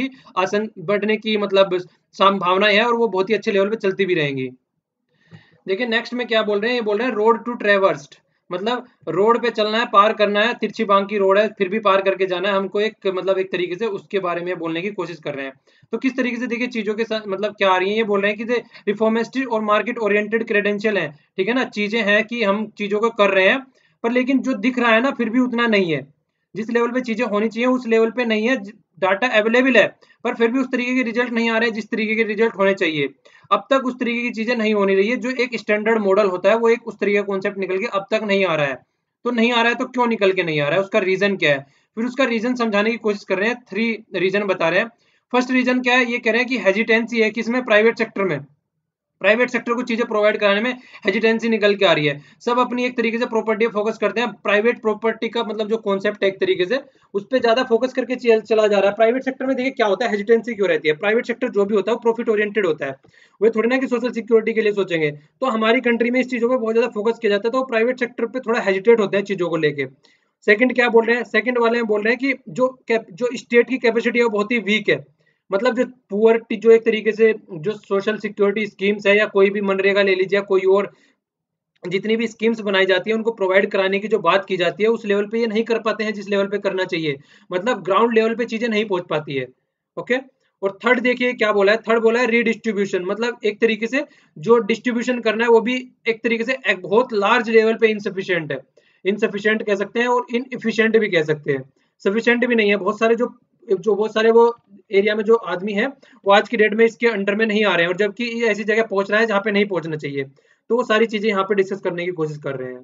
बढ़ने की मतलब संभावना है, और वो बहुत ही अच्छे लेवल पे चलती भी रहेंगी। देखिए नेक्स्ट में क्या बोल रहे हैं, ये बोल रहे हैं रोड टू ट्रेवर्स्ड, मतलब रोड पे चलना है, पार करना है, तिरछी बांग की रोड है, फिर भी पार करके जाना है हमको, एक मतलब एक तरीके से उसके बारे में बोलने की कोशिश कर रहे हैं। तो किस तरीके से देखिए चीजों के साथ मतलब क्या आ रही है, ये बोल रहे हैं कि रिफॉर्मिस्टिक और मार्केट ओरिएंटेड क्रेडेंशियल है। ठीक है ना, चीजें हैं कि हम चीजों को कर रहे हैं, पर लेकिन जो दिख रहा है ना फिर भी उतना नहीं है। जिस लेवल पे चीजें होनी चाहिए उस लेवल पे नहीं है। डाटा अवेलेबल है, पर फिर भी उस तरीके के रिजल्ट नहीं आ रहे जिस तरीके के रिजल्ट होने चाहिए। अब तक उस तरीके की चीजें नहीं होनी रही है, जो एक स्टैंडर्ड मॉडल होता है वो एक उस तरीके का कॉन्सेप्ट निकल के अब तक नहीं आ रहा है। तो नहीं आ रहा है तो क्यों निकल के नहीं आ रहा है, उसका रीजन क्या है? फिर उसका रीजन समझाने की कोशिश कर रहे हैं, 3 रीजन बता रहे हैं। फर्स्ट रीजन क्या है, ये कह रहे हैं कि हेजिटेंसी है किसमें, प्राइवेट सेक्टर में। प्राइवेट सेक्टर को चीजें प्रोवाइड कराने में हेजिटेंसी निकल के आ रही है। सब अपनी एक तरीके से प्रॉपर्टी फोकस करते हैं, प्राइवेट प्रॉपर्टी का मतलब जो कॉन्सेप्ट है एक तरीके से उस पर ज्यादा फोकस करके चला जा रहा है। प्राइवेट सेक्टर में देखिए क्या होता है, हेजिटेंसी क्यों रहती है? प्राइवेट सेक्टर जो भी होता है वो प्रॉफिट ओरिएंटेड होता है, वो थोड़ी ना कि सोशल सिक्योरिटी के लिए सोचेंगे। तो हमारी कंट्री में इस चीजों पर बहुत ज्यादा फोकस किया जाता है, तो प्राइवेट सेक्टर पे थोड़ा हेजिटेट होते हैं चीजों को लेके। सेकंड क्या बोल रहे हैं, सेकंड वाले में बोल रहे हैं कि जो स्टेट की कैपेसिटी है वो बहुत ही वीक है। मतलब जो पुअर जो एक तरीके से जो सोशल सिक्योरिटी स्कीम्स है, या कोई भी मनरेगा ले लीजिए, कोई और जितनी भी स्कीम्स बनाई जाती है उनको प्रोवाइड कराने की जो बात की जाती है, उस लेवल पे ये नहीं कर पाते हैं जिस लेवल पे करना चाहिए। मतलब ग्राउंड लेवल पे चीजें नहीं पहुंच पाती है। ओके, और थर्ड देखिए क्या बोला है, थर्ड बोला है रीडिस्ट्रीब्यूशन, मतलब एक तरीके से जो डिस्ट्रीब्यूशन करना है वो भी एक तरीके से एक बहुत लार्ज लेवल पे इनसफिशियंट है। इनसफिशियंट कह सकते हैं और इनएफिशिएंट भी कह सकते हैं। सफिशियंट भी नहीं है, बहुत सारे जो जो बहुत सारे वो एरिया में जो आदमी है वो आज की डेट में इसके अंडर में नहीं आ रहे हैं, और जबकि ये ऐसी जगह पहुंच रहा है जहाँ पे नहीं पहुंचना चाहिए। तो वो सारी चीजें यहाँ पे डिस्कस करने की कोशिश कर रहे हैं।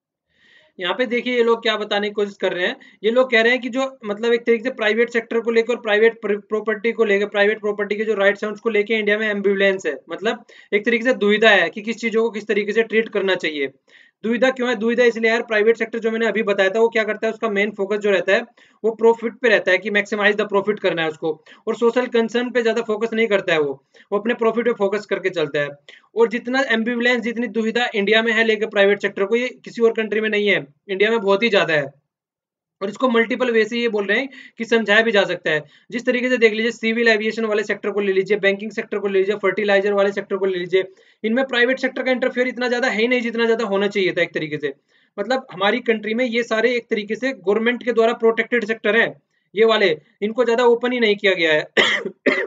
यहाँ पे देखिए ये लोग क्या बताने की कोशिश कर रहे हैं, ये लोग कह रहे हैं कि जो मतलब एक तरीके से प्राइवेट सेक्टर को लेकर, प्राइवेट प्रॉपर्टी को लेकर, प्राइवेट प्रॉपर्टी के जो राइट्स हैं उसको लेकर इंडिया में एम्बिवलेंस है, मतलब एक तरीके से दुविधा है कि किस चीजों को किस तरीके से ट्रीट करना चाहिए। दुविधा क्यों है? दुविधा इसलिए यार, प्राइवेट सेक्टर जो मैंने अभी बताया था वो क्या करता है, उसका मेन फोकस जो रहता है वो प्रॉफिट पे रहता है कि मैक्सिमाइज द प्रॉफिट करना है उसको, और सोशल कंसर्न पे ज्यादा फोकस नहीं करता है, वो अपने प्रॉफिट पे फोकस करके चलता है। और जितना एम्बिवलेंस, जितनी दुविधा इंडिया में है लेकर प्राइवेट सेक्टर को, ये किसी और कंट्री में नहीं है, इंडिया में बहुत ही ज्यादा है। और इसको मल्टीपल वे से ये बोल रहे हैं कि समझाया भी जा सकता है। जिस तरीके से देख लीजिए, सिविल एविएशन वाले सेक्टर को ले लीजिए, बैंकिंग सेक्टर को ले लीजिए, फर्टिलाइजर वाले सेक्टर को ले लीजिए, इनमें प्राइवेट सेक्टर का इंटरफेयर इतना ज्यादा है ही नहीं जितना ज्यादा होना चाहिए था एक तरीके से। मतलब हमारी कंट्री में ये सारे एक तरीके से गवर्नमेंट के द्वारा प्रोटेक्टेड सेक्टर है, ये वाले, इनको ज्यादा ओपन ही नहीं किया गया है।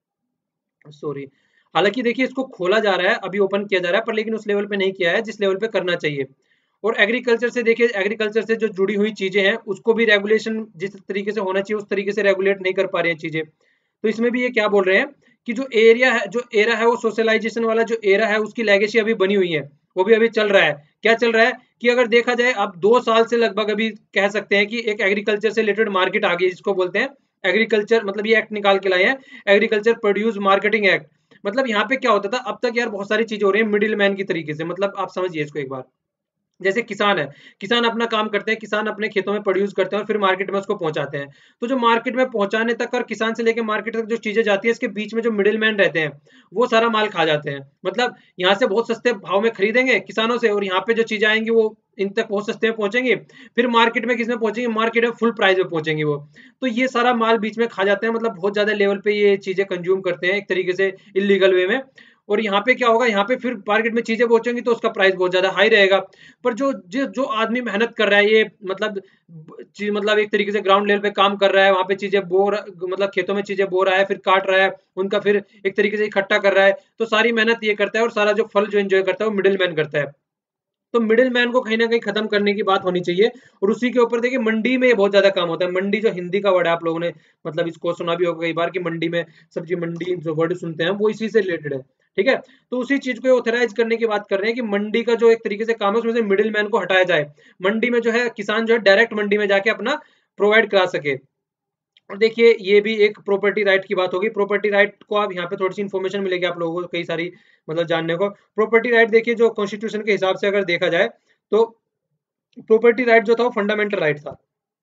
सॉरी। हालांकि देखिए इसको खोला जा रहा है, अभी ओपन किया जा रहा है, पर लेकिन उस लेवल पे नहीं किया है जिस लेवल पे करना चाहिए। और एग्रीकल्चर से देखिए, एग्रीकल्चर से जो जुड़ी हुई चीजें हैं उसको भी रेगुलेशन जिस तरीके से होना चाहिए उस तरीके से रेगुलेट नहीं कर पा रहे हैं चीजें। तो इसमें भी ये क्या बोल रहे हैं कि जो एरिया है, जो एरा है, वो सोशलाइजेशन वाला जो एरा है उसकी लेगेसी अभी बनी हुई है, वो भी अभी चल रहा है। क्या चल रहा है कि अगर देखा जाए अब 2 साल से लगभग अभी कह सकते हैं कि एक एग्रीकल्चर से रिलेटेड मार्केट आ गई, जिसको बोलते हैं एग्रीकल्चर, मतलब ये एक्ट निकाल के लाए हैं, एग्रीकल्चर प्रोड्यूस मार्केटिंग एक्ट। मतलब यहाँ पे क्या होता था अब तक यार, बहुत सारी चीजें हो रही है मिडिल मैन की तरीके से। मतलब आप समझिए इसको एक बार, जैसे किसान है, किसान अपना काम करते हैं, किसान अपने खेतों में प्रोड्यूस करते हैं और फिर मार्केट में उसको पहुंचाते हैं। तो जो मार्केट में पहुंचाने तक और किसान से लेकर मार्केट तक जो चीजें जाती है, इसके बीच में जो मिडिल मैन रहते हैं वो सारा माल खा जाते हैं। मतलब यहाँ से बहुत सस्ते भाव में खरीदेंगे किसानों से, और यहाँ पे जो चीजें आएंगी वो इन तक बहुत सस्ते में पहुंचेंगे, फिर मार्केट में किस में पहुंचेंगे, मार्केट में फुल प्राइस में पहुंचेंगे वो। तो ये सारा माल बीच में खा जाते हैं, मतलब बहुत ज्यादा लेवल पे ये चीजें कंज्यूम करते हैं एक तरीके से इलीगल वे में। और यहाँ पे क्या होगा, यहाँ पे फिर मार्केट में चीजें पहुंचेंगी तो उसका प्राइस बहुत ज्यादा हाई रहेगा। पर जो जो जो आदमी मेहनत कर रहा है, ये मतलब मतलब एक तरीके से ग्राउंड लेवल पे काम कर रहा है, वहां पे चीजें मतलब खेतों में चीजें बो रहा है, फिर काट रहा है, उनका फिर एक तरीके से इकट्ठा कर रहा है, तो सारी मेहनत ये करता है, और सारा जो फल जो एंजॉय करता है वो मिडिल मैन करता है। तो मिडिल मैन को कहीं ना कहीं खत्म करने की बात होनी चाहिए। और उसी के ऊपर देखिए, मंडी में ये बहुत ज्यादा काम होता है। मंडी जो हिंदी का वर्ड है, आप लोगों ने मतलब इसको सुना भी होगा कई बार कि मंडी में, सब्जी मंडी जो वर्ड सुनते हैं वो इसी से रिलेटेड है। ठीक है, तो उसी चीज को ऑथराइज करने की बात कर रहे हैं कि मंडी का जो एक तरीके से काम है उसमें से मिडिल मैन को हटाया जाए, मंडी में जो है किसान जो है डायरेक्ट मंडी में जाके अपना प्रोवाइड करा सके। और देखिए ये भी एक प्रॉपर्टी राइट की बात होगी। प्रॉपर्टी राइट को आप यहाँ पे थोड़ी सी इन्फॉर्मेशन मिलेगी आप लोगों को, कई सारी मतलब जानने को। प्रॉपर्टी राइट देखिए, जो कॉन्स्टिट्यूशन के हिसाब से अगर देखा जाए तो प्रॉपर्टी राइट जो था वो फंडामेंटल राइट था।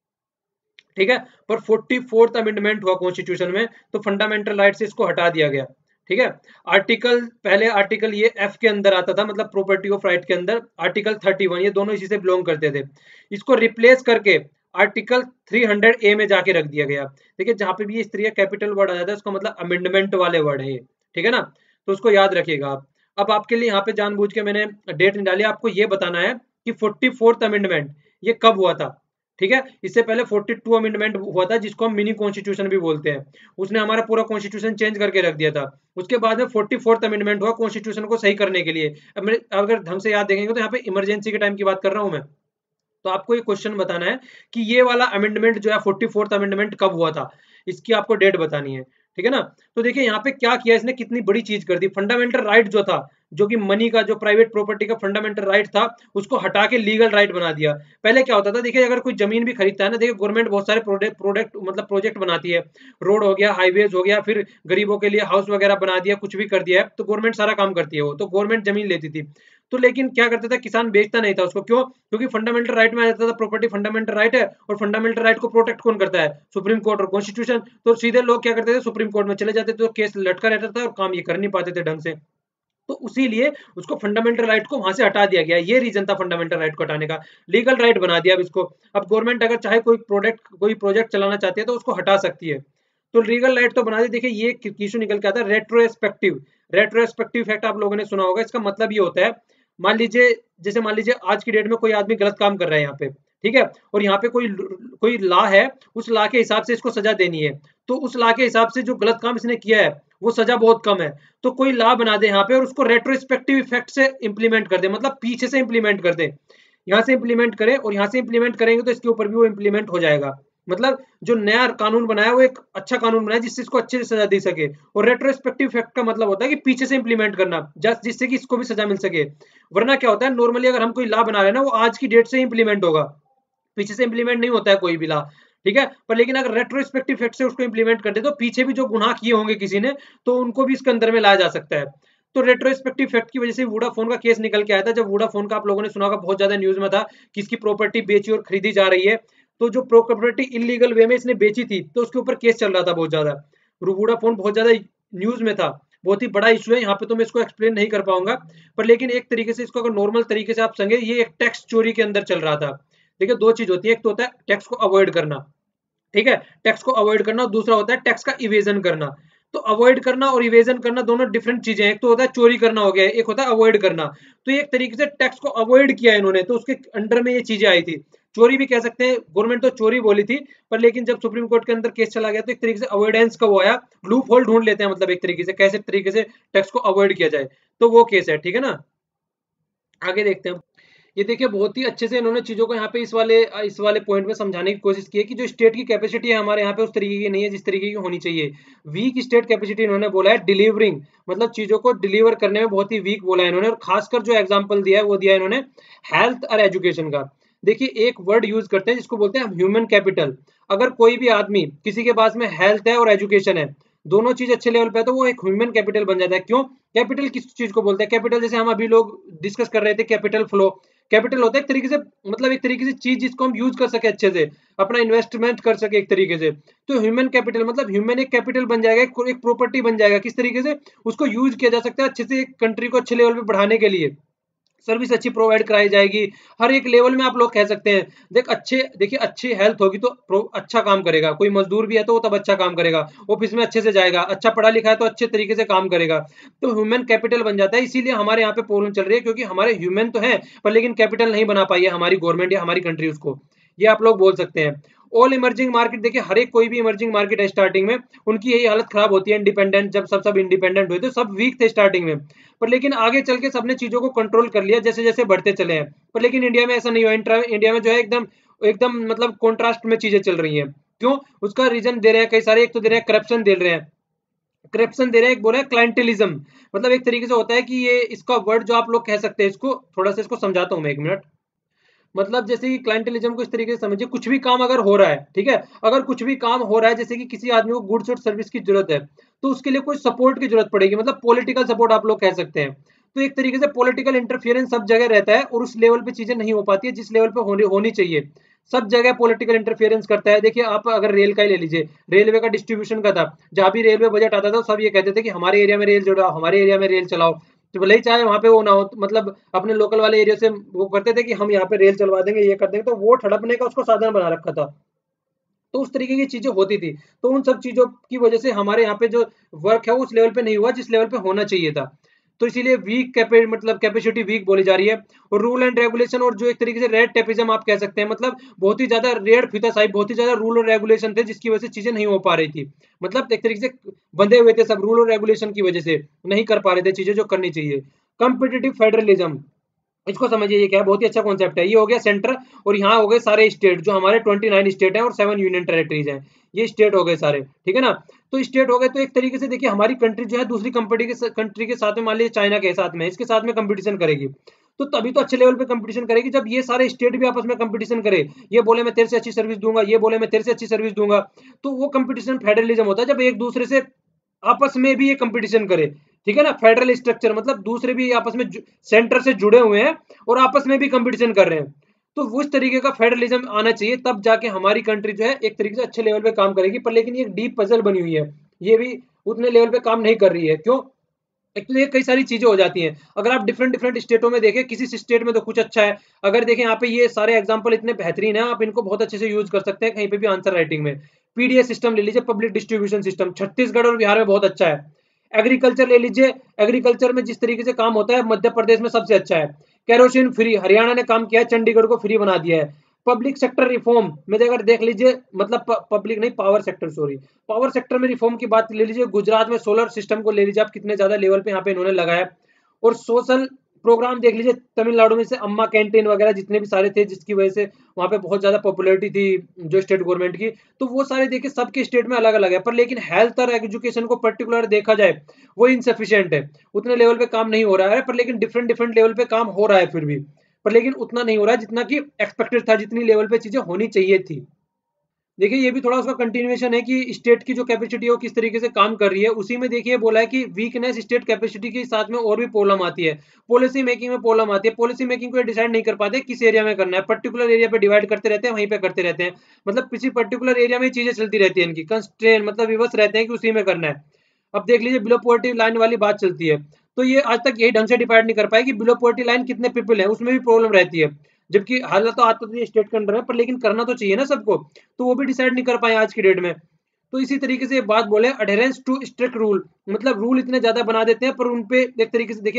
ठीक है, पर 44th अमेंडमेंट हुआ कॉन्स्टिट्यूशन में, तो फंडामेंटल राइट से इसको हटा दिया गया। ठीक है, आर्टिकल, पहले आर्टिकल ये एफ के अंदर आता था, मतलब प्रॉपर्टी ऑफ राइट के अंदर आर्टिकल 31, ये दोनों इसी से बिलोंग करते थे। इसको रिप्लेस करके आर्टिकल 300 ए में जाके रख दिया गया। देखिए जहां पे भी ये स्त्रीय कैपिटल वर्ड आ जाता है उसका मतलब अमेंडमेंट वाले वर्ड है ये। ठीक है ना, तो उसको याद रखिएगा आप। अब आपके लिए यहाँ पे जानबूझ के मैंने डेट नहीं डाली, आपको ये बताना है कि 44th अमेंडमेंट ये कब हुआ था। ठीक है, इससे पहले 42 अमेंडमेंट हुआ था जिसको हम मिनी कॉन्स्टिट्यूशन भी बोलते हैं, उसने हमारा पूरा कॉन्स्टिट्यूशन चेंज करके रख दिया था। उसके बाद में 44th अमेंडमेंट हुआ कॉन्स्टिट्यूशन को सही करने के लिए। अब अगर ढंग से याद देखेंगे तो यहाँ पे इमरजेंसी के टाइम की बात कर रहा हूँ मैं। तो आपको ये क्वेश्चन बताना है कि ये वाला अमेंडमेंट जो है 44th अमेंडमेंट कब हुआ था, इसकी आपको डेट बतानी है। ठीक है ना, तो देखिए यहाँ पे क्या किया इसने, कितनी बड़ी चीज कर दी। फंडामेंटल राइट जो था, जो कि मनी का, जो प्राइवेट प्रॉपर्टी का फंडामेंटल राइट था, उसको हटा के लीगल राइट बना दिया। पहले क्या होता था, देखिए अगर कोई जमीन भी खरीदता है ना, देखिए गवर्नमेंट बहुत सारे प्रोडक्ट मतलब प्रोजेक्ट बनाती है, रोड हो गया, हाईवेज हो गया, फिर गरीबों के लिए हाउस वगैरह बना दिया, कुछ भी कर दिया है, तो गवर्नमेंट सारा काम करती है वो, तो गवर्नमेंट जमीन लेती थी। तो लेकिन क्या करता था, किसान बेचता नहीं था उसको, क्यों? क्योंकि फंडामेंटल राइट में आ जाता था प्रॉपर्टी फंडामेंटल राइट है, और फंडामेंटल राइट को प्रोटेक्ट कौन करता है? सुप्रीम कोर्ट और कॉन्स्टिट्यूशन। तो सीधे लोग क्या करते थे, सुप्रीम कोर्ट में चले जाते थे, तो केस लटका रहता था और काम ये कर नहीं पाते थे ढंग से। तो उसी लिए उसको फंडामेंटल राइट को वहां से हटा दिया गया, ये रीजन था फंडामेंटल राइट को हटाने का। लीगल राइट बना दिया अब इसको। अब गवर्नमेंट अगर चाहे कोई प्रोजेक्ट चलाना चाहती है तो उसको हटा सकती है। तो लीगल राइट तो बना दी। देखिए ये इशू निकल के आता है रेट्रोस्पेक्टिव। रेट्रोस्पेक्टिव इफेक्ट आप लोगों ने सुना होगा, इसका मतलब ये होता है, मान लीजिए, जैसे मान लीजिए आज की डेट में कोई आदमी गलत काम कर रहा है यहाँ पे, ठीक है, और यहाँ पे कोई कोई लॉ है, उस लॉ के हिसाब से इसको सजा देनी है, तो उस लॉ के हिसाब से जो गलत काम इसने किया है वो सजा बहुत कम है, तो कोई लॉ बना दे यहाँ पे और उसको रेट्रोस्पेक्टिव इफेक्ट से इंप्लीमेंट कर दे, मतलब पीछे से इंप्लीमेंट कर दे, यहाँ से इंप्लीमेंट करे और यहाँ से इंप्लीमेंट करेंगे तो इसके ऊपर भी वो इंप्लीमेंट हो जाएगा। मतलब जो नया कानून बनाया वो एक अच्छा कानून बनाया जिससे इसको अच्छे से सजा दी सके। और रेट्रोस्पेक्टिव इफेक्ट का मतलब होता है कि पीछे से इंप्लीमेंट करना, जस्ट जिससे कि इसको भी सजा मिल सके। वरना क्या होता है, नॉर्मली अगर हम कोई लॉ बना रहे हैं ना, वो आज की डेट से इंप्लीमेंट होगा, पीछे से इंप्लीमेंट नहीं होता है कोई भी लॉ। ठीक है, पर लेकिन अगर रेट्रोस्पेक्टिव इफेक्ट से उसको इंप्लीमेंट कर दे तो पीछे भी जो गुनाह किए होंगे किसी ने, तो उनको भी इसके अंदर में लाया जा सकता है। तो रेट्रोस्पेक्टिव इफेक्ट की वजह से वोडाफोन का केस निकल के आया था, जब वोडाफोन का आप लोगों ने सुना होगा बहुत ज्यादा न्यूज में था कि इसकी प्रॉपर्टी बेची और खरीदी जा रही है, तो जो प्रॉपर्टी इलीगल वे में इसने बेची थी तो उसके ऊपर केस चल रहा था बहुत ज्यादा, वोडाफोन बहुत ज्यादा न्यूज में था, बहुत ही बड़ा इशू है, यहाँ पे तो मैं इसको एक्सप्लेन नहीं कर पाऊंगा, पर लेकिन एक तरीके से इसको अगर नॉर्मल तरीके से आप समझे, ये एक टैक्स चोरी के अंदर चल रहा था। देखिए दो चीज होती है, एक तो होता है टैक्स को अवॉइड करना, ठीक है, टैक्स को अवॉइड करना, और दूसरा होता है टैक्स का इवेजन करना। तो अवॉइड करना और इवेजन करना दोनों डिफरेंट चीजें हैं, एक तो होता है चोरी करना हो गया, एक होता है अवॉइड करना। तो ये एक तरीके से टैक्स को अवॉइड किया इन्होंने, तो उसके अंडर में ये चीजें आई थी, चोरी भी कह सकते हैं, गवर्नमेंट तो चोरी बोली थी, पर लेकिन जब सुप्रीम कोर्ट के अंदर केस चला गया तो एक तरीके से अवॉइडेंस का वो आया, लूप होल ढूंढ लेते हैं, मतलब एक तरीके से कैसे तरीके से टैक्स को अवॉइड किया जाए, तो वो केस है, ठीक है ना। आगे देखते हैं। ये देखिए बहुत ही अच्छे से इन्होंने चीज़ों को यहाँ पे इस वाले पॉइंट में समझाने की कोशिश की है कि जो स्टेट की कैपेसिटी है हमारे यहाँ पे उस तरीके की नहीं है जिस तरीके की होनी चाहिए। वीक स्टेट कैपेसिटी इन्होंने बोला है डिलीवरिंग, मतलब चीज़ों को डिलीवर करने में बहुत ही वीक बोला है इन्होंने, और खासकर जो एग्जाम्पल दिया है वो दिया है इन्होंने हेल्थ और एजुकेशन का। देखिए एक वर्ड यूज करते हैं जिसको बोलते हैं ह्यूमन कैपिटल। अगर कोई भी आदमी किसी के पास में हेल्थ है और एजुकेशन है, दोनों चीज अच्छे लेवल पे है, तो वो एक ह्यूमन कैपिटल बन जाता है। क्यों? कैपिटल किस चीज को बोलते हैं? कैपिटल जैसे हम अभी लोग डिस्कस कर रहे थे कैपिटल फ्लो, कैपिटल होता है एक तरीके से, मतलब एक तरीके से चीज जिसको हम यूज कर सके अच्छे से, अपना इन्वेस्टमेंट कर सके एक तरीके से। तो ह्यूमन कैपिटल मतलब ह्यूमन एक कैपिटल बन जाएगा, एक प्रॉपर्टी बन जाएगा, किस तरीके से उसको यूज किया जा सकता है अच्छे से एक कंट्री को अच्छे लेवल पे बढ़ाने के लिए, सर्विस अच्छी प्रोवाइड कराई जाएगी, हर एक लेवल में आप लोग कह सकते हैं। देखिए अच्छी हेल्थ होगी तो अच्छा काम करेगा, कोई मजदूर भी है तो वो तब अच्छा काम करेगा, ऑफिस में अच्छे से जाएगा, अच्छा पढ़ा लिखा है तो अच्छे तरीके से काम करेगा, तो ह्यूमन कैपिटल बन जाता है। इसीलिए हमारे यहाँ पे प्रॉब्लम चल रही है, क्योंकि हमारे ह्यूमन तो है पर लेकिन कैपिटल नहीं बना पाई है हमारी गवर्नमेंट या हमारी कंट्री उसको, ये आप लोग बोल सकते हैं। ऑल इमर्जिंग मार्केट, देखिए हर एक कोई भी इमर्जिंग मार्केट है स्टार्टिंग में उनकी यही हालत खराब होती है, इंडिपेंडेंट जब सब इंडिपेंडेंट हुए थे सब वीक थे स्टार्टिंग में, पर लेकिन आगे चल के सबने चीजों को कंट्रोल कर लिया जैसे जैसे बढ़ते चले हैं। पर लेकिन इंडिया में ऐसा नहीं हुआ, इंडिया में जो है एकदम एकदम मतलब कॉन्ट्रास्ट में चीजें चल रही हैं। क्यों? उसका रीजन दे रहे हैं कई सारे, एक तो दे रहे हैं करप्शन दे रहे हैं, करप्शन दे रहे हैं, एक बोल रहे हैं क्लाइंटेलिज्म, मतलब एक तरीके से होता है कि ये इसका वर्ड जो आप लोग कह सकते हैं, इसको थोड़ा सा इसको समझाता हूँ मैं एक मिनट। मतलब जैसे कि क्लाइंटेलिज्म को इस तरीके से समझिए, कुछ भी काम अगर हो रहा है, ठीक है, अगर कुछ भी काम हो रहा है जैसे कि किसी आदमी को गुड्स और सर्विस की जरूरत है, तो उसके लिए कोई सपोर्ट की जरूरत पड़ेगी, मतलब पॉलिटिकल सपोर्ट आप लोग कह सकते हैं। तो एक तरीके से पॉलिटिकल इंटरफियरेंस सब जगह रहता है और उस लेवल पे चीजें नहीं हो पाती है जिस लेवल पे होनी चाहिए। सब जगह पॉलिटिकल इंटरफियरेंस करता है। देखिए आप अगर रेल का ही ले लीजिए, रेलवे का डिस्ट्रीब्यूशन का था, जहां भी रेलवे बजट आता था सब ये कहते थे कि हमारे एरिया में रेल जुड़ाओ, हमारे एरिया में रेल चलाओ, तो भले ही चाहे वहां पे वो ना हो, तो मतलब अपने लोकल वाले एरिया से वो करते थे कि हम यहाँ पे रेल चलवा देंगे, ये कर देंगे, तो वोट हड़पने का उसको साधन बना रखा था। तो उस तरीके की चीजें होती थी, तो उन सब चीजों की वजह से हमारे यहाँ पे जो वर्क है वो उस लेवल पे नहीं हुआ जिस लेवल पे होना चाहिए था। तो इसीलिए मतलब कैपेसिटी वीक बोली जा रही है। और रूल एंड रेगुलेशन और जो एक तरीके से रेड टेपिज्म आप कह सकते हैं, मतलब बहुत ही ज्यादा रेड फीता साहिब, बहुत ही ज्यादा रूल और रेगुलेशन थे जिसकी वजह से चीजें नहीं हो पा रही थी, मतलब एक तरीके से बंधे हुए थे सब रूल और रेगुलेशन की वजह से, नहीं कर पा रहे थे चीजें जो करनी चाहिए। कंपिटिटिव फेडरलिज्म, इसको समझिए ये क्या है, बहुत ही अच्छा कॉन्सेप्ट है। ये हो गया सेंटर और यहाँ हो गए सारे स्टेट, जो हमारे 29 स्टेट हैं और 7 यूनियन टेरिटरीज हैं, ये स्टेट हो गए सारे, ठीक है ना। तो स्टेट हो गए, तो एक तरीके से देखिए हमारी कंट्री जो है दूसरी कंट्री के साथ में, मान लीजिए चाइना के साथ में, इसके साथ में कंपटीशन करेगी, तो तभी तो अच्छे लेवल पे कंपटीशन करेगी जब ये सारे स्टेट भी आपस में कंपटीशन करे, ये बोले मैं तेरे से अच्छी सर्विस दूंगा, ये बोले मैं तेरे से अच्छी सर्विस दूंगा, तो वो कंपटीशन फेडरलिज्म होता है, जब एक दूसरे से आपस में भी ये कंपटीशन करे, ठीक है ना। फेडरल स्ट्रक्चर मतलब दूसरे भी आपस में सेंटर से जुड़े हुए हैं और आपस में भी कंपटीशन कर रहे हैं, तो उस तरीके का फेडरलिज्म आना चाहिए, तब जाके हमारी कंट्री जो है एक तरीके से अच्छे लेवल पे काम करेगी। पर लेकिन ये डीप पजल बनी हुई है, ये भी उतने लेवल पे काम नहीं कर रही है। क्यों? एक तो ये कई सारी चीजें हो जाती हैं, अगर आप डिफरेंट डिफरेंट स्टेटों में देखें, किसी स्टेट में तो कुछ अच्छा है, अगर देखें यहाँ पे ये सारे एग्जांपल इतने बेहतरीन है, आप इनको बहुत अच्छे से यूज कर सकते हैं कहीं पे भी आंसर राइटिंग में। पीडीएस सिस्टम ले लीजिए, पब्लिक डिस्ट्रीब्यूशन सिस्टम, छत्तीसगढ़ और बिहार में बहुत अच्छा है। एग्रीकल्चर ले लीजिए, एग्रीकल्चर में जिस तरीके से काम होता है मध्य प्रदेश में सबसे अच्छा है। केरोसिन फ्री हरियाणा ने काम किया है, चंडीगढ़ को फ्री बना दिया है। पब्लिक सेक्टर रिफॉर्म में अगर देख लीजिए, मतलब पब्लिक नहीं, power sector, sorry, power sector में रिफॉर्म की बात ले लीजिए, गुजरात में सोलर सिस्टम को ले लीजिए आप, कितने ज्यादा लेवल पे यहाँ पे इन्होंने लगाया। और सोशल प्रोग्राम देख लीजिए, तमिलनाडु में से अम्मा कैंटीन वगैरह जितने भी सारे थे, जिसकी वजह से वहां पे बहुत ज्यादा पॉपुलैरिटी थी जो स्टेट गवर्नमेंट की, तो वो सारे देखिए सबके स्टेट में अलग अलग है, पर लेकिन हेल्थ और एजुकेशन को पर्टिकुलर देखा जाए वो इनसफिशियंट है, उतने लेवल पे काम नहीं हो रहा है, पर लेकिन डिफरेंट डिफरेंट लेवल पे काम हो रहा है फिर भी, पर लेकिन उतना नहीं हो रहा है जितना कि एक्सपेक्टेड था, जितनी लेवल पे चीजें होनी चाहिए थी। देखिए ये भी थोड़ा उसका कंटिन्यूएशन है कि स्टेट की जो कैपेसिटी है वो किस तरीके से काम कर रही है। उसी में देखिए बोला है कि वीकनेस स्टेट कैपेसिटी के साथ में और भी प्रॉब्लम आती है। पॉलिसी मेकिंग में प्रॉब्लम आती है। पॉलिसी मेकिंग को डिसाइड नहीं कर पाते किस एरिया में करना है। पर्टिकुलर एरिया पे डिवाइड करते रहते हैं, वहीं पे करते रहते हैं। मतलब किसी पर्टिकुलर एरिया में चीजें चलती रहती है इनकी। कंस्ट्रेन मतलब विवश रहते हैं कि उसी में करना है। अब देख लीजिए बिलो पॉवर्टी लाइन वाली बात चलती है, तो ये आज तक यही ढंग से डिवाइड नहीं कर पाए कि बिलो पॉवर्टी लाइन कितने पीपल है, उसमें भी प्रॉब्लम रहती है। जबकि हालत तो आता तो ये स्टेट के अंडर है, पर लेकिन करना तो चाहिए ना सबको, तो वो भी डिसाइड नहीं कर पाए आज की डेट में। तो इसी तरीके से बात बोले अडेरेंस टू स्ट्रिक्ट रूल, मतलब रूल इतने ज्यादा बना देते हैं पर उनपे एक तरीके से देखिए,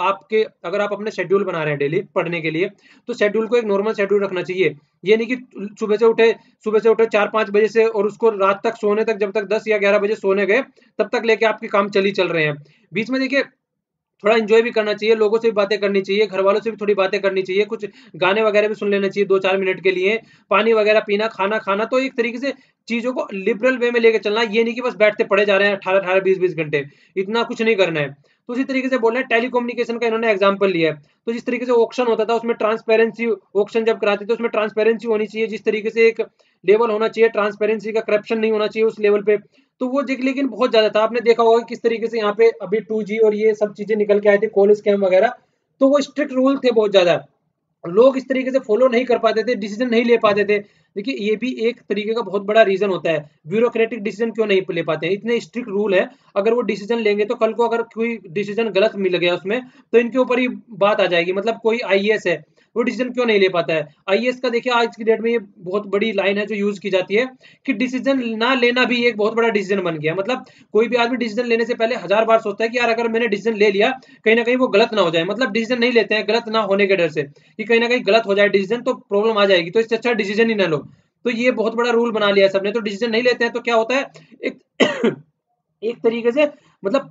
अगर आप अपने शेड्यूल बना रहे हैं डेली पढ़ने के लिए, तो शेड्यूल को एक नॉर्मल शेड्यूल रखना चाहिए। ये नहीं कि सुबह से उठे 4-5 बजे से और उसको रात तक सोने तक, जब तक 10 या 11 बजे सोने गए तब तक लेके आपके काम चल रहे हैं। बीच में देखिए थोड़ा एंजॉय भी करना चाहिए, लोगों से भी बातें करनी चाहिए, घर वालों से भी थोड़ी बातें करनी चाहिए, कुछ गाने वगैरह भी सुन लेना चाहिए 2-4 मिनट के लिए, पानी वगैरह पीना, खाना खाना। तो एक तरीके से चीजों को लिबरल वे में लेके चलना, ये नहीं कि बस बैठते पड़े जा रहे हैं 18-18 20-20 घंटे, इतना कुछ नहीं करना है। तो उसी तरीके से बोल रहे हैं टेलीकम्युनिकेशन का इन्होंने एग्जाम्पल लिया है। तो जिस तरीके से ऑक्शन होता था उसमें ट्रांसपेरेंसी, ऑक्शन जब कराते थे उसमें ट्रांसपेरेंसी होनी चाहिए, जिस तरीके से एक लेवल होना चाहिए ट्रांसपेरेंसी का, करप्शन नहीं होना चाहिए उस लेवल पे। तो वो देख लेकिन बहुत ज्यादा था, आपने देखा होगा किस तरीके से यहाँ पे अभी 2G और ये सब चीजें निकल के आए थे, कॉल स्कैम वगैरह। तो वो स्ट्रिक्ट रूल थे बहुत ज्यादा, लोग इस तरीके से फॉलो नहीं कर पाते थे, डिसीजन नहीं ले पाते थे। देखिए ये भी एक तरीके का बहुत बड़ा रीजन होता है, ब्यूरोक्रेटिक डिसीजन क्यों नहीं ले पाते हैं, इतने स्ट्रिक्ट रूल है। अगर वो डिसीजन लेंगे तो कल को अगर कोई डिसीजन गलत मिल गया उसमें, तो इनके ऊपर ही बात आ जाएगी। मतलब कोई आईएएस है, वो डिसीजन क्यों नहीं ले पाता है। आईएएस का देखिए आज की डेट में ये बहुत बड़ी लाइन है जो यूज की जाती है, कि डिसीजन ना लेना भी एक बहुत बड़ा डिसीजन बन गया। मतलब कोई भी आदमी डिसीजन लेने से पहले 1000 बार सोचता है कि यार अगर मैंने डिसीजन ले लिया, कहीं ना कहीं वो गलत ना हो जाए। मतलब डिसीजन नहीं लेते हैं गलत ना होने के डर से, कि कहीं ना कहीं गलत हो जाए डिसीजन तो प्रॉब्लम आ जाएगी, तो इससे अच्छा डिसीजन ही ना लो। तो ये बहुत बड़ा रूल बना लिया है सबने, तो डिसीजन नहीं लेते हैं तो क्या होता है, एक एक तरीके से मतलब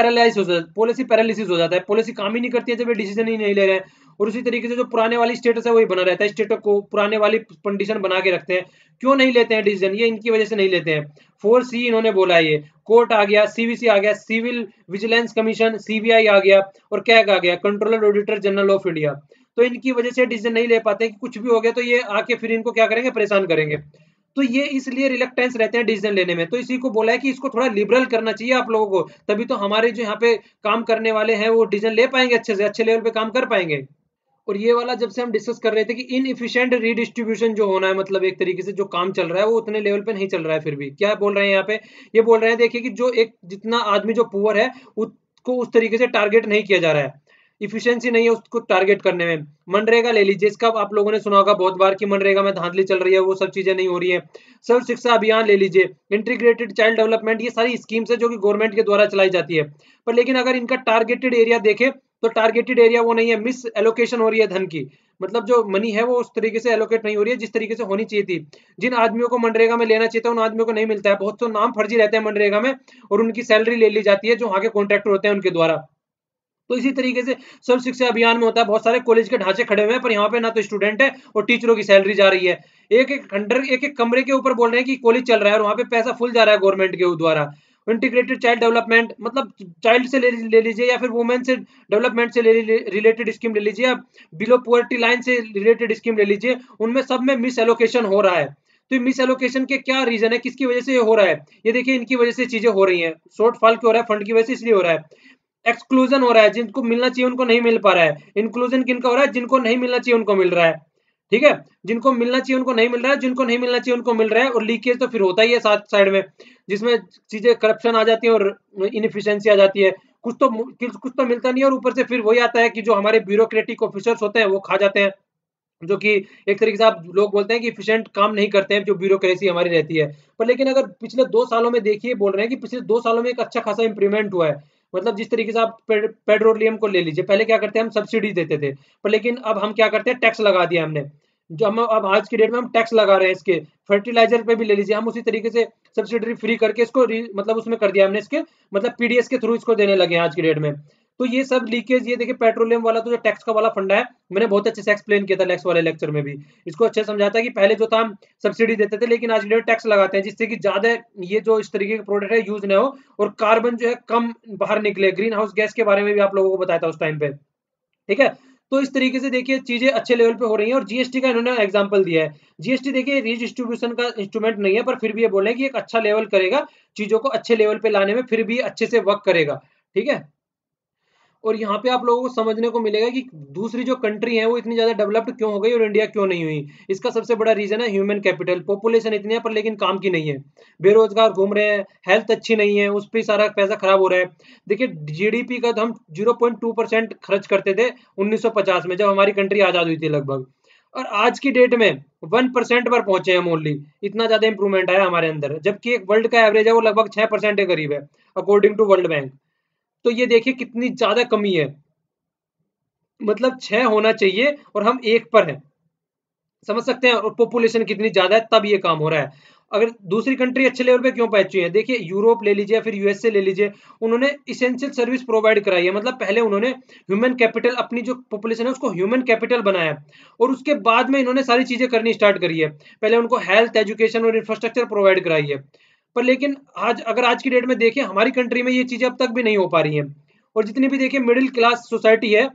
पॉलिसी पैरालिसिस हो जाता है, पॉलिसी काम ही नहीं करती है जब ये डिसीजन ही नहीं ले रहे हैं। और उसी तरीके से जो पुराने वाली स्टेटस है वही बना रहता है, स्टेटस को पुराने वाली कंडीशन बना के रखते हैं। क्यों नहीं लेते हैं डिसीजन, ये इनकी वजह से नहीं लेते हैं। 4C इन्होंने बोला है, ये कोर्ट आ गया, सीवीसी आ गया, सिविल विजिलेंस कमीशन, सीबीआई आ गया, और कैग आ गया, controller auditor general of India. तो इनकी वजह से डिसीजन नहीं ले पाते, कि कुछ भी हो गया तो ये आके फिर इनको क्या करेंगे, परेशान करेंगे। तो ये इसलिए रिलक्टेंस रहते हैं डिसीजन लेने में। तो इसी को बोला है कि इसको थोड़ा लिबरल करना चाहिए आप लोगों को, तभी तो हमारे जो यहाँ पे काम करने वाले हैं वो डिसीजन ले पाएंगे, अच्छे से अच्छे लेवल पे काम कर पाएंगे। और ये वाला जब से हम डिस्कस कर रहे थे कि इनएफिशिएंट रीडिस्ट्रीब्यूशन जो होना है, मतलब एक तरीके से जो काम चल रहा है वो उतने लेवल पे नहीं चल रहा है। फिर भी क्या बोल रहे हैं यहाँ पे, ये बोल रहे हैं देखिए कि जो एक जितना आदमी जो पुअर है उसको उस तरीके से टारगेट नहीं किया जा रहा है, इफिशियंसी नहीं है उसको टारगेट करने में। मनरेगा ले लीजिए, इसका आप लोगों ने सुना होगा बहुत बार कि मनरेगा में धांधली चल रही है, वो सब चीजें नहीं हो रही है। सर्व शिक्षा अभियान ले लीजिए, इंटीग्रेटेड चाइल्ड डेवलपमेंट, ये सारी स्कीम्स है जो कि गवर्नमेंट के द्वारा चलाई जाती है। पर लेकिन अगर इनका टारगेटेड एरिया देखें तो टारगेटेड एरिया वो नहीं है, मिस एलोकेशन हो रही है धन की। मतलब जो मनी है वो उस तरीके से एलोकेट नहीं हो रही है जिस तरीके से होनी चाहिए थी। जिन आदमियों को मनरेगा में लेना चाहिए था उन आदमियों को नहीं मिलता है, बहुत से नाम फर्जी रहते हैं मनरेगा में, और उनकी सैलरी ले ली जाती है जो वहां के कॉन्ट्रैक्टर होते हैं उनके द्वारा। तो इसी तरीके से सर्व शिक्षा अभियान में होता है, बहुत सारे कॉलेज के ढांचे खड़े हुए हैं पर यहाँ पे ना तो स्टूडेंट है और टीचरों की सैलरी जा रही है। एक एक कमरे के ऊपर बोल रहे हैं कि कॉलेज चल रहा है और वहां पे पैसा फुल जा रहा है गवर्नमेंट के द्वारा। इंटीग्रेटेड चाइल्ड डेवलपमेंट, मतलब चाइल्ड से ले लीजिए या फिर वुमेन से डेवलपमेंट से रिलेटेड स्कीम ले लीजिए, या बिलो पुअर्टी लाइन से रिलेटेड स्कीम ले लीजिए, उनमें सब में मिस एलोकेशन हो रहा है। तो मिस एलोकेशन के क्या रीजन है, किसकी वजह से ये हो रहा है, ये देखिए इनकी वजह से चीजें हो रही हैं। शॉर्टफॉल क्यों हो रहा है, फंड की वजह से इसलिए हो रहा है। एक्सक्लूजन हो रहा है, जिनको मिलना चाहिए उनको नहीं मिल पा रहा है। इंक्लूजन किनका हो रहा है, जिनको नहीं मिलना चाहिए उनको मिल रहा है। ठीक है, जिनको मिलना चाहिए उनको नहीं मिल रहा है, जिनको नहीं मिलना चाहिए उनको मिल रहा है। और लीकेज तो फिर होता ही है साथ साइड में, जिसमें चीजें करप्शन आ जाती है और इनएफिशिएंसी आ जाती है। कुछ तो मिलता नहीं है, और ऊपर से फिर वही आता है कि जो हमारे ब्यूरोक्रेटिक ऑफिसर्स होते हैं वो खा जाते हैं, जो कि एक तरीके से आप लोग बोलते हैं कि एफिशिएंट काम नहीं करते हैं जो ब्यूरोक्रेसी हमारी रहती है। पर लेकिन अगर पिछले 2 सालों में देखिए, बोल रहे हैं कि पिछले 2 सालों में एक अच्छा खासा इंप्रूवमेंट हुआ है। मतलब जिस तरीके से आप पेट्रोलियम को ले लीजिए, पहले क्या करते हैं हम सब्सिडी देते थे, पर लेकिन अब हम क्या करते हैं, टैक्स लगा दिया हमने। जो हम अब आज की डेट में हम टैक्स लगा रहे हैं इसके, फर्टिलाइजर पे भी ले लीजिए, हम उसी तरीके से सब्सिडी फ्री करके इसको मतलब उसमें कर दिया हमने इसके, मतलब पीडीएस के थ्रू इसको देने लगे हैं आज की डेट में। तो ये सब लीकेज, ये देखिए पेट्रोलियम वाला तो जो टैक्स का वाला फंडा है, मैंने बहुत अच्छे से एक्सप्लेन किया था नेक्स्ट वाले लेक्चर में भी, इसको अच्छे से समझाता है कि पहले जो था हम सब्सिडी देते थे, लेकिन आज की डेट टैक्स लगाते हैं, जिससे कि ज्यादा ये जो इस तरीके के प्रोडक्ट है यूज ना हो, और कार्बन जो है कम बाहर निकले। ग्रीन हाउस गैस के बारे में भी आप लोगों को बताया था उस टाइम पे। ठीक है, तो इस तरीके से देखिए चीजें अच्छे लेवल पे हो रही हैं। और जीएसटी का इन्होंने एग्जांपल दिया है। जीएसटी देखिए रीडिस्ट्रीब्यूशन का इंस्ट्रूमेंट नहीं है, पर फिर भी ये बोल रहे हैं कि एक अच्छा लेवल करेगा, चीजों को अच्छे लेवल पे लाने में फिर भी अच्छे से वर्क करेगा। ठीक है। और यहाँ पे आप लोगों को समझने को मिलेगा कि दूसरी जो कंट्री है वो इतनी ज्यादा डेवलप्ड क्यों हो गई और इंडिया क्यों नहीं हुई। इसका सबसे बड़ा रीजन है ह्यूमन कैपिटल। पॉपुलेशन इतनी है पर लेकिन काम की नहीं है, बेरोजगार घूम रहे हैं, हेल्थ अच्छी नहीं है, उस पर सारा पैसा खराब हो रहा है। देखिए जीडीपी का तो हम 0.2% खर्च करते थे 1950 में, जब हमारी कंट्री आजाद हुई थी लगभग, और आज की डेट में 1% पर पहुंचे हैं ओनली। इतना ज्यादा इंप्रूवमेंट आया हमारे अंदर, जबकि एक वर्ल्ड का एवरेज है वो लगभग 6% के करीब है अकॉर्डिंग टू वर्ल्ड बैंक। तो ये देखिए कितनी ज्यादा कमी है, मतलब 6 होना चाहिए और हम 1 पर हैं। समझ सकते हैं, और पॉपुलेशन कितनी ज्यादा है तब ये काम हो रहा है। अगर दूसरी कंट्री अच्छे लेवल पे क्यों पहुंची है, देखिए यूरोप ले लीजिए, फिर यूएसए ले लीजिए, उन्होंने इसेंशियल सर्विस प्रोवाइड कराई है। मतलब पहले उन्होंने ह्यूमन कैपिटल, अपनी जो पॉपुलेशन है उसको ह्यूमन कैपिटल बनाया, और उसके बाद में इन्होंने सारी चीजें करनी स्टार्ट करी है। पहले उनको हेल्थ, एजुकेशन और इंफ्रास्ट्रक्चर प्रोवाइड कराई है। पर लेकिन आज, अगर आज की डेट में देखें, हमारी कंट्री में ये चीजें अब तक भी नहीं हो पा रही हैं। और जितनी भी देखिए मिडिल क्लास सोसाइटी है,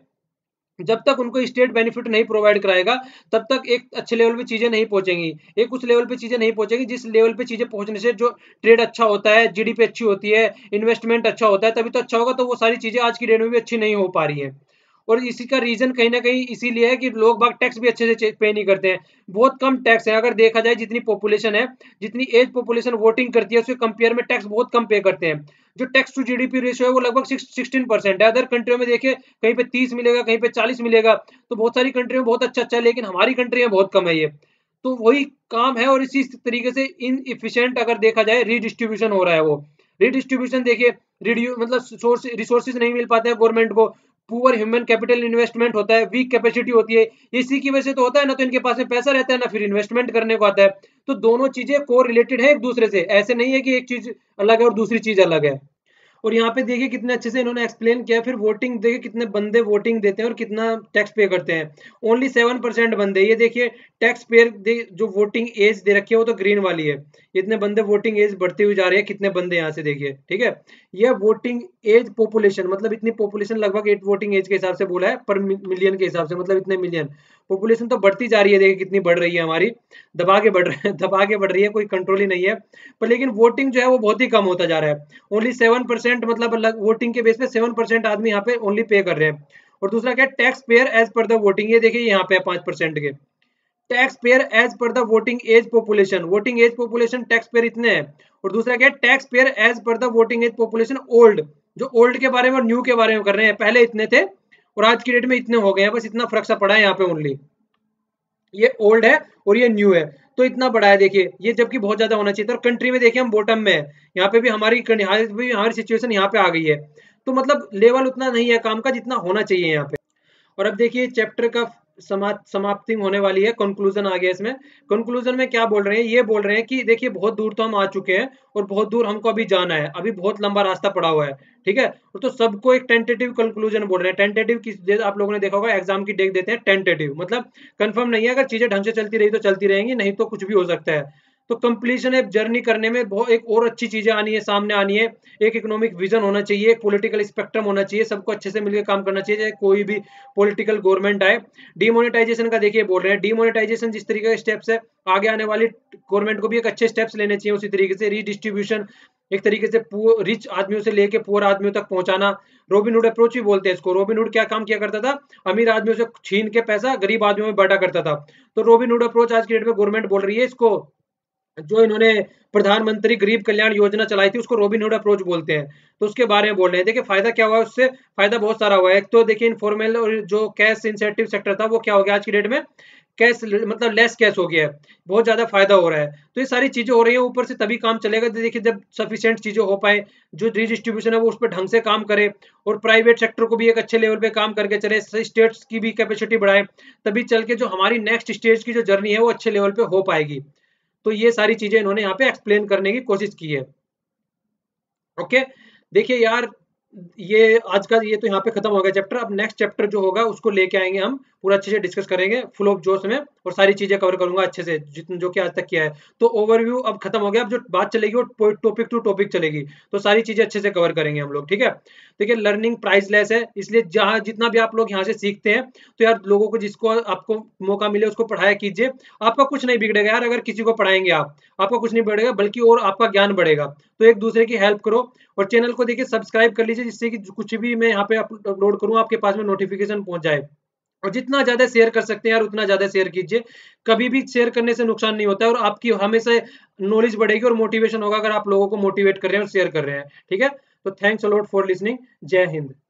जब तक उनको स्टेट बेनिफिट नहीं प्रोवाइड कराएगा तब तक एक अच्छे लेवल पे चीजें नहीं पहुंचेंगी। एक उस लेवल पे चीजें नहीं पहुंचेंगी जिस लेवल पे चीजें पहुंचने से जो ट्रेड अच्छा होता है, जीडीपी अच्छी होती है, इन्वेस्टमेंट अच्छा होता है, तभी तो अच्छा होगा। तो वो सारी चीजें आज की डेट में भी अच्छी नहीं हो पा रही है। और इसी का रीजन कहीं ना कहीं इसीलिए है कि लोग बाग टैक्स भी अच्छे से पे नहीं करते हैं। बहुत कम टैक्स है, अगर देखा जाए जितनी पॉपुलेशन है, जितनी एज पॉपुलेशन वोटिंग करती है, उसके कंपेयर में टैक्स बहुत कम पे करते हैं। जो टैक्स टू जीडीपी रेशियो है वो लगभग 16% है। अदर कंट्रियों में देखिए कहीं पे 30 मिलेगा, कहीं पे 40 मिलेगा। तो बहुत सारी कंट्री में बहुत अच्छा अच्छा है, लेकिन हमारी कंट्री में बहुत कम है ये। तो वही काम है, और इसी तरीके से इन इफिशियंट अगर देखा जाए रीडिस्ट्रीब्यूशन हो रहा है। वो रीडिस्ट्रीब्यूशन देखिए, रिड्यू मतलब सोर्स रिसोर्सेज नहीं मिल पाते हैं गवर्नमेंट को, पुअर ह्यूमन कैपिटल इन्वेस्टमेंट होता है, वीक कैपेसिटी होती है। इसी की वजह से तो होता है ना, तो इनके पास में पैसा रहता है ना, फिर इन्वेस्टमेंट करने को आता है। तो दोनों चीजें को रिलेटेड है एक दूसरे से, ऐसे नहीं है कि एक चीज अलग है और दूसरी चीज अलग है। और यहाँ पे देखिए कितने अच्छे से इन्होंने एक्सप्लेन किया। फिर वोटिंग देखिए, कितने बंदे वोटिंग देते हैं और कितना टैक्स पे करते हैं। ओनली 7% बंदे, ये देखिए टैक्स पेयर जो वोटिंग एज दे रखी है वो तो ग्रीन वाली है। इतने बंदे वोटिंग एज बढ़ती हुई जा रही है, कितने बंदे यहाँ से देखिए। ठीक है, ये वोटिंग एज पॉपुलेशन, मतलब इतनी पॉपुलेशन लगभग 8 वोटिंग एज के हिसाब से बोला है, पर मिलियन के हिसाब से, मतलब इतने मिलियन। पॉपुलेशन तो बढ़ती जा रही है, देखिए कितनी बढ़ रही है हमारी, दबा के बढ़ रही है, दबा के बढ़ रही है, कोई कंट्रोल ही नहीं है। पर लेकिन वोटिंग जो है वो बहुत ही कम होता जा रहा है। ओनली 7%, मतलब वोटिंग के बेस पे 7% आदमी यहाँ पे ओनली पे कर रहे हैं। और दूसरा क्या, taxpayer age per the voting, ये देखिए यहाँ पे 5% के taxpayer age per the voting age population. Voting age population taxpayer इतने हैं। और दूसरा क्या है, taxpayer age per the voting age population old, जो ओल्ड के बारे में और न्यू के बारे में कर रहे हैं। पहले इतने थे और आज की डेट में इतने हो गए हैं, बस इतना फर्क सा पड़ा है यहाँ पे ओनली। ये ओल्ड है और ये न्यू है, तो इतना बड़ा है देखिए ये, जबकि बहुत ज्यादा होना चाहिए था। और कंट्री में देखिए हम बॉटम में है, यहाँ पे भी हमारी सिचुएशन यहाँ पे आ गई है। तो मतलब लेवल उतना नहीं है काम का जितना होना चाहिए यहाँ पे। और अब देखिए चैप्टर का समाप्ति होने वाली है, कंक्लूजन आ गया इसमें। कंक्लूजन में क्या बोल रहे हैं, ये बोल रहे हैं कि देखिए बहुत दूर तो हम आ चुके हैं और बहुत दूर हमको अभी जाना है, अभी बहुत लंबा रास्ता पड़ा हुआ है। ठीक है, तो सबको एक टेंटेटिव कंक्लूजन बोल रहे हैं। टेंटेटिव किस, आप लोगों ने देखा होगा एग्जाम की डेट देते हैं टेंटेटिव, मतलब कंफर्म नहीं है। अगर चीजें ढंग से चलती रही तो चलती रहेंगी, नहीं तो कुछ भी हो सकता है। तो कंप्लीशन है जर्नी करने में बहुत एक और अच्छी चीजें आनी है, सामने आनी है। एक इकोनॉमिक विजन होना चाहिए, एक पॉलिटिकल स्पेक्ट्रम होना चाहिए, सबको अच्छे से मिलकर काम करना चाहिए, चाहे कोई भी पॉलिटिकल गवर्नमेंट आए। डिमोनेटाइजेशन का देखिए बोल रहे हैं, डिमोनेटाइजेशन जिस तरीके के स्टेप्स है, आगे आने वाली गवर्नमेंट को भी एक अच्छे स्टेप्स लेने चाहिए उसी तरीके से। रीडिस्ट्रीब्यूशन, एक तरीके से रिच आदमियों से लेके पुअर आदमियों तक पहुंचाना। रोबिनहुड अप्रोच भी बोलते हैं इसको। रोबिनहुड क्या काम किया करता था, अमीर आदमियों से छीन के पैसा गरीब आदमियों में बांटा करता था। तो रोबिनहुड अप्रोच आज की डेट में गवर्नमेंट बोल रही है इसको। जो इन्होंने प्रधानमंत्री गरीब कल्याण योजना चलाई थी उसको रोबिनहुड अप्रोच बोलते हैं। तो उसके बारे में बोल रहे हैं। देखिए फायदा क्या हुआ उससे, फायदा बहुत सारा हुआ है। एक तो देखिए इनफॉर्मल और जो कैश इंसेंटिव सेक्टर था वो क्या हो गया आज की डेट में, कैश मतलब लेस कैश हो गया है, बहुत ज्यादा फायदा हो रहा है। तो ये सारी चीजें हो रही है, ऊपर से तभी काम चलेगा। तो देखिए जब सफिशिएंट चीजें हो पाए, जो रिडिस्ट्रीब्यूशन है वो उस पर ढंग से काम करे, और प्राइवेट सेक्टर को भी एक अच्छे लेवल पे काम करके चले, स्टेट्स की भी कैपेसिटी बढ़ाए, तभी चल के जो हमारी नेक्स्ट स्टेज की जो जर्नी है वो अच्छे लेवल पे हो पाएगी। तो ये सारी चीजें इन्होंने यहाँ पे एक्सप्लेन करने की कोशिश की है। ओके, देखिए यार, ये आज का ये तो यहाँ पे खत्म हो गया चैप्टर। अब नेक्स्ट चैप्टर जो होगा उसको लेके आएंगे हम पूरा अच्छे से डिस्कस करेंगे फुल ऑफ जोश में, और सारी चीजें कवर करूंगा अच्छे से जितने जो कि आज तक किया है। तो ओवरव्यू अब खत्म हो गया, अब जो बात चलेगी वो टॉपिक टू टॉपिक चलेगी, तो सारी चीजें अच्छे से कवर करेंगे हम लोग, ठीक है। देखिए लर्निंग प्राइसलेस है, इसलिए जहां जितना भी आप लोग यहाँ से सीखते हैं तो यार लोगों को जिसको आपको मौका मिले उसको पढ़ाया कीजिए। आपका कुछ नहीं बिगड़ेगा यार अगर किसी को पढ़ाएंगे आप, आपका कुछ नहीं बिगड़ेगा बल्कि और आपका ज्ञान बढ़ेगा। तो एक दूसरे की हेल्प करो, और चैनल को देखिए सब्सक्राइब कर लीजिए, जिससे कि कुछ भी मैं यहाँ पे अपलोड करूँ आपके पास में नोटिफिकेशन पहुंच जाए। और जितना ज्यादा शेयर कर सकते हैं यार उतना ज्यादा शेयर कीजिए, कभी भी शेयर करने से नुकसान नहीं होता है, और आपकी हमेशा नॉलेज बढ़ेगी और मोटिवेशन होगा अगर आप लोगों को मोटिवेट कर रहे हैं और शेयर कर रहे हैं, ठीक है। तो thanks a lot for listening. जय हिंद।